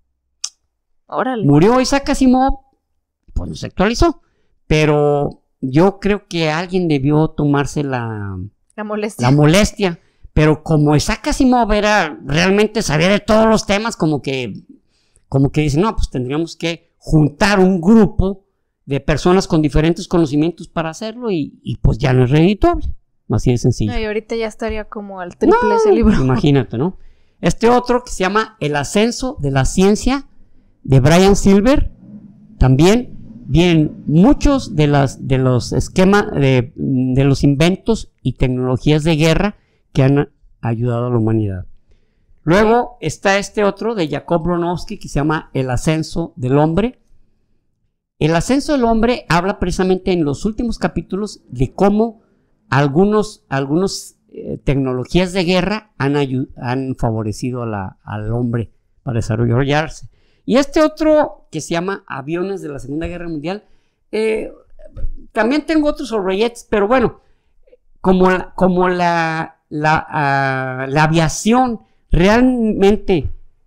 Órale. Murió Isaac Asimov, pues no se actualizó, pero yo creo que alguien debió tomarse la, La molestia. la molestia, pero como Isaac Asimov era, realmente sabía de todos los temas, como que, como que dice, no, pues tendríamos que juntar un grupo de personas con diferentes conocimientos para hacerlo y, y pues ya no es redituable, así de sencillo. No, y ahorita ya estaría como al triple No, ese libro. Imagínate, ¿no? Este otro que se llama El ascenso de la ciencia, de Brian Silver, también vienen muchos de, las, de los esquemas, de, de los inventos y tecnologías de guerra que han ayudado a la humanidad. Luego está este otro de Jacob Bronowski que se llama El ascenso del hombre. El ascenso del hombre habla precisamente en los últimos capítulos de cómo algunos, algunos eh, tecnologías de guerra han, han favorecido a la, al hombre para desarrollarse. Y este otro que se llama Aviones de la Segunda Guerra Mundial, eh, también tengo otros sobre jets, pero bueno, como la, como la, la, uh, la aviación realmente,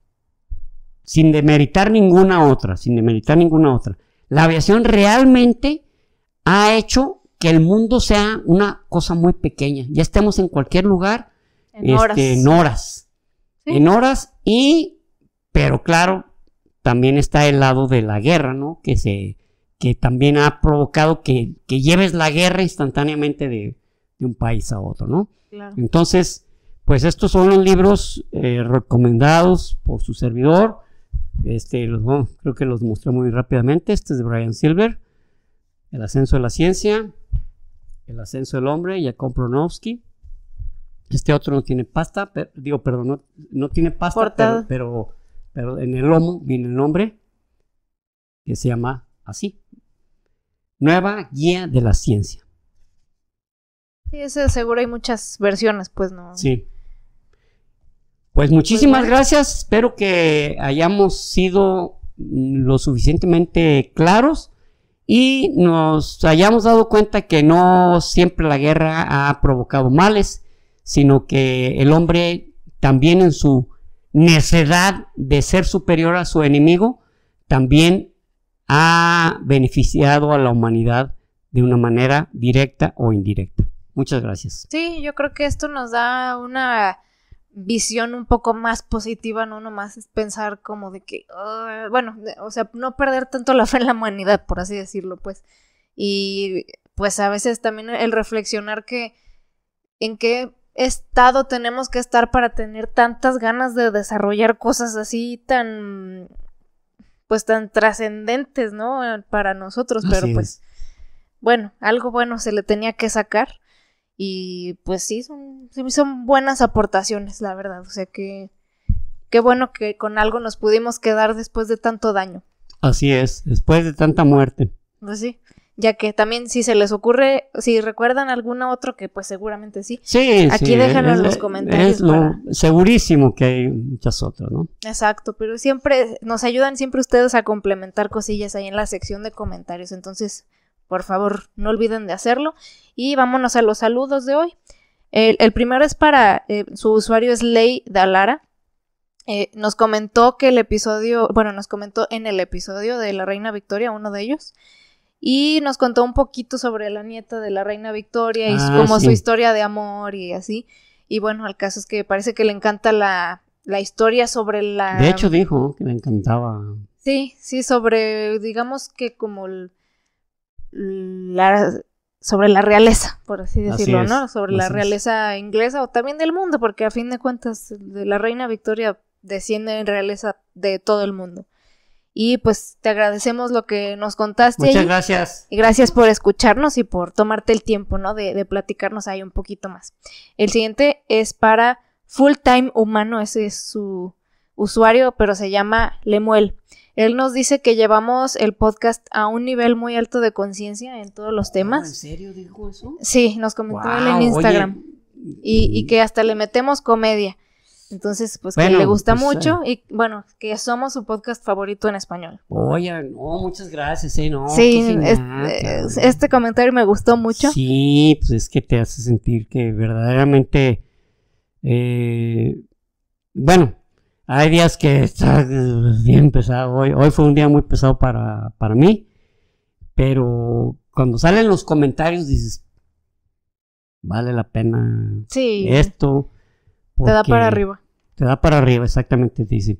sin demeritar ninguna otra, sin demeritar ninguna otra, la aviación realmente ha hecho que el mundo sea una cosa muy pequeña. Ya estemos en cualquier lugar, En horas. Este, en horas, Sí. en horas y, pero claro, también está el lado de la guerra, ¿no? Que se, que también ha provocado que, que lleves la guerra instantáneamente de, de un país a otro, ¿no? Claro. Entonces, pues estos son los libros eh, recomendados por su servidor. Este, los, bueno, creo que los mostré muy rápidamente. Este es de Brian Silver, El ascenso de la ciencia, El ascenso del hombre, Jacob Bronowski. Este otro no tiene pasta, pero, digo, perdón, no, no tiene pasta, pero, pero, pero en el lomo viene el nombre, que se llama así: Nueva Guía de la Ciencia. Sí, ese seguro hay muchas versiones, pues no. Sí. Pues muchísimas Pues bueno. gracias. Espero que hayamos sido lo suficientemente claros y nos hayamos dado cuenta que no siempre la guerra ha provocado males, sino que el hombre también en su necedad de ser superior a su enemigo, también ha beneficiado a la humanidad de una manera directa o indirecta. Muchas gracias. Sí, yo creo que esto nos da una visión un poco más positiva, no nomás es pensar como de que, uh, bueno, de, o sea, no perder tanto la fe en la humanidad, por así decirlo, pues. Y pues a veces también el reflexionar que en qué estado tenemos que estar para tener tantas ganas de desarrollar cosas así tan, pues tan trascendentes, ¿no? Para nosotros, Así pero es. pues, bueno, algo bueno se le tenía que sacar. Y pues sí, son, sí, son buenas aportaciones, la verdad. O sea que qué bueno que con algo nos pudimos quedar después de tanto daño. Así es, después de tanta muerte. Pues sí, ya que también si se les ocurre, si recuerdan alguna otro que pues seguramente sí. Sí, Aquí sí, déjenlo es- en los comentarios Es lo para- segurísimo que hay muchas otras, ¿no? Exacto, pero siempre nos ayudan siempre ustedes a complementar cosillas ahí en la sección de comentarios. Entonces, por favor, no olviden de hacerlo. Y vámonos a los saludos de hoy. El, el primero es para, eh, su usuario es Ley Dalara. Eh, nos comentó que el episodio, bueno, nos comentó en el episodio de la Reina Victoria, uno de ellos, y nos contó un poquito sobre la nieta de la Reina Victoria y Ah, como sí. su historia de amor y así. Y bueno, el caso es que parece que le encanta la, la historia sobre la... De hecho dijo, ¿no?, que le encantaba. Sí, sí, sobre, digamos que como el- la, sobre la realeza, por así Así decirlo, es, ¿no? Sobre la así es. realeza inglesa o también del mundo, porque a fin de cuentas de la Reina Victoria desciende en realeza de todo el mundo. Y pues te agradecemos lo que nos contaste Muchas ahí. gracias. Y gracias por escucharnos y por tomarte el tiempo, ¿no? De, de platicarnos ahí un poquito más. El siguiente es para Full Time Humano, ese es su usuario, pero se llama Lemuel. Él nos dice que llevamos el podcast a un nivel muy alto de conciencia en todos los ¿En temas. serio dijo eso? Sí, nos comentó él Guau, en Instagram. oye, Y, y que hasta le metemos comedia. Entonces, pues que Bueno, le gusta pues, mucho y bueno, que somos su podcast favorito en español. Oye, no, muchas gracias, eh, no. Sí, qué es- genial, es- claro. este comentario me gustó mucho. Sí, pues es que te hace sentir que verdaderamente, eh, bueno, hay días que está eh, bien pesado. Hoy, hoy fue un día muy pesado para, para mí, pero cuando salen los comentarios dices, vale la pena Sí, esto. te da porque para arriba. Te da para arriba, exactamente, dice.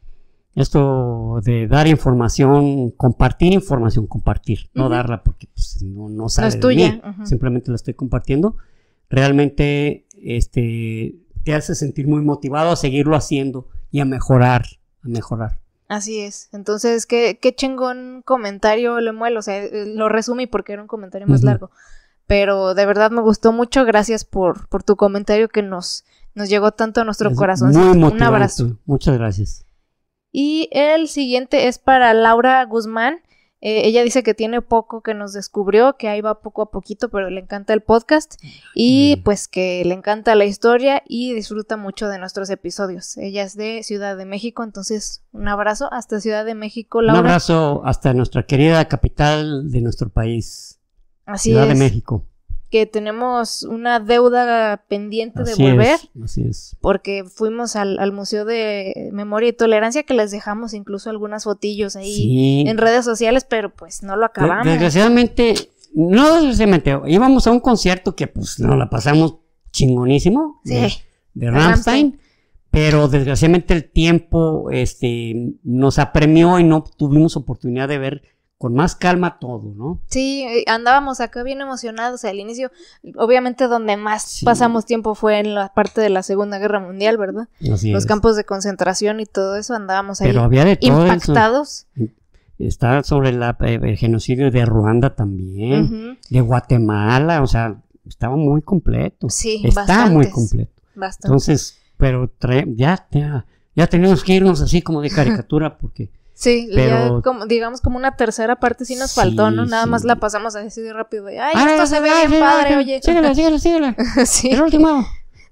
Esto de dar información, compartir información, compartir, no Ujú. darla porque pues, no, no sale es de tuya, mí, ujú. simplemente la estoy compartiendo. Realmente este, te hace sentir muy motivado a seguirlo haciendo y a mejorar, a mejorar. Así es. Entonces, qué, qué chingón comentario, Lemuel. O sea, eh, lo resumí porque era un comentario más Ujú. largo. Pero de verdad me gustó mucho. Gracias por, por tu comentario que nos, nos llegó tanto a nuestro Es corazón. muy Un motivante. abrazo. Muchas gracias. Y el siguiente es para Laura Guzmán. Eh, ella dice que tiene poco que nos descubrió, que ahí va poco a poquito, pero le encanta el podcast y Mm. pues que le encanta la historia y disfruta mucho de nuestros episodios. Ella es de Ciudad de México, entonces un abrazo hasta Ciudad de México, Laura. Un abrazo hasta nuestra querida capital de nuestro país, Así Ciudad es, de México. que tenemos una deuda pendiente de Así volver. es, así es. Porque fuimos al, al Museo de Memoria y Tolerancia, que les dejamos incluso algunas fotillos ahí Sí. en redes sociales, pero pues no lo De- acabamos. Desgraciadamente, no desgraciadamente, íbamos a un concierto que pues nos la pasamos chingonísimo Sí, de, de de Rammstein, Rammstein. pero desgraciadamente el tiempo este, nos apremió y no tuvimos oportunidad de ver con más calma todo, ¿no? Sí, eh, andábamos acá bien emocionados al inicio. Obviamente donde más Sí. pasamos tiempo fue en la parte de la Segunda Guerra Mundial, ¿verdad? Así Los es. campos de concentración y todo eso, andábamos ahí Pero había de todo eso. impactados. Está sobre la, eh, el genocidio de Ruanda también, Ujú. de Guatemala, o sea, estaba muy completo. Sí, Está bastantes. muy completo. Bastante. Entonces, pero trae- ya, ya, ya tenemos que irnos así como de caricatura porque Sí, pero- ya como, digamos como una tercera parte sí nos Sí, faltó, ¿no? Nada sí. más la pasamos así de rápido. de, Ay, Ah, esto se ve ah, bien sí, padre, ah, oye. síguela, síguela, síguela. Sí. El último.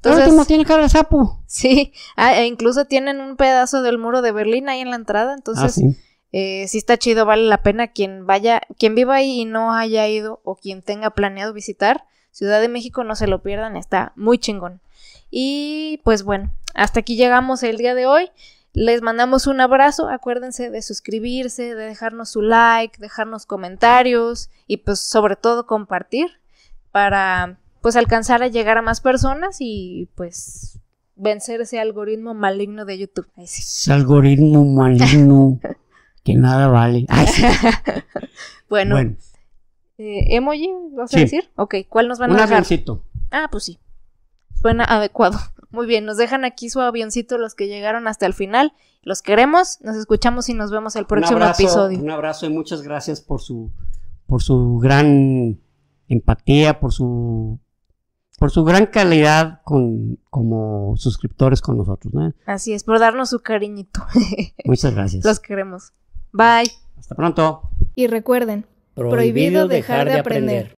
Entonces, último tiene cara de sapo. Sí, ah, e incluso tienen un pedazo del muro de Berlín ahí en la entrada, entonces Ah, sí. eh, sí está chido, vale la pena quien vaya, quien viva ahí y no haya ido o quien tenga planeado visitar Ciudad de México, no se lo pierdan, está muy chingón. Y pues bueno, hasta aquí llegamos el día de hoy. Les mandamos un abrazo, acuérdense de suscribirse, de dejarnos su like, dejarnos comentarios y pues sobre todo compartir para pues alcanzar a llegar a más personas y pues vencer ese algoritmo maligno de YouTube. Ay, sí. Ese algoritmo maligno que nada vale. Ay, sí. Bueno, Bueno, eh, emoji, ¿vas a Sí. decir? Ok, ¿cuál nos van un a dejar? avioncito. Ah, pues sí. Suena adecuado. Muy bien, nos dejan aquí su avioncito los que llegaron hasta el final. Los queremos, nos escuchamos y nos vemos el próximo un abrazo, episodio. Un abrazo y muchas gracias por su, por su gran empatía, por su, por su gran calidad con, como suscriptores con nosotros, ¿no? Así es, por darnos su cariñito. Muchas gracias. Los queremos. Bye. Hasta pronto. Y recuerden, prohibido dejar de aprender.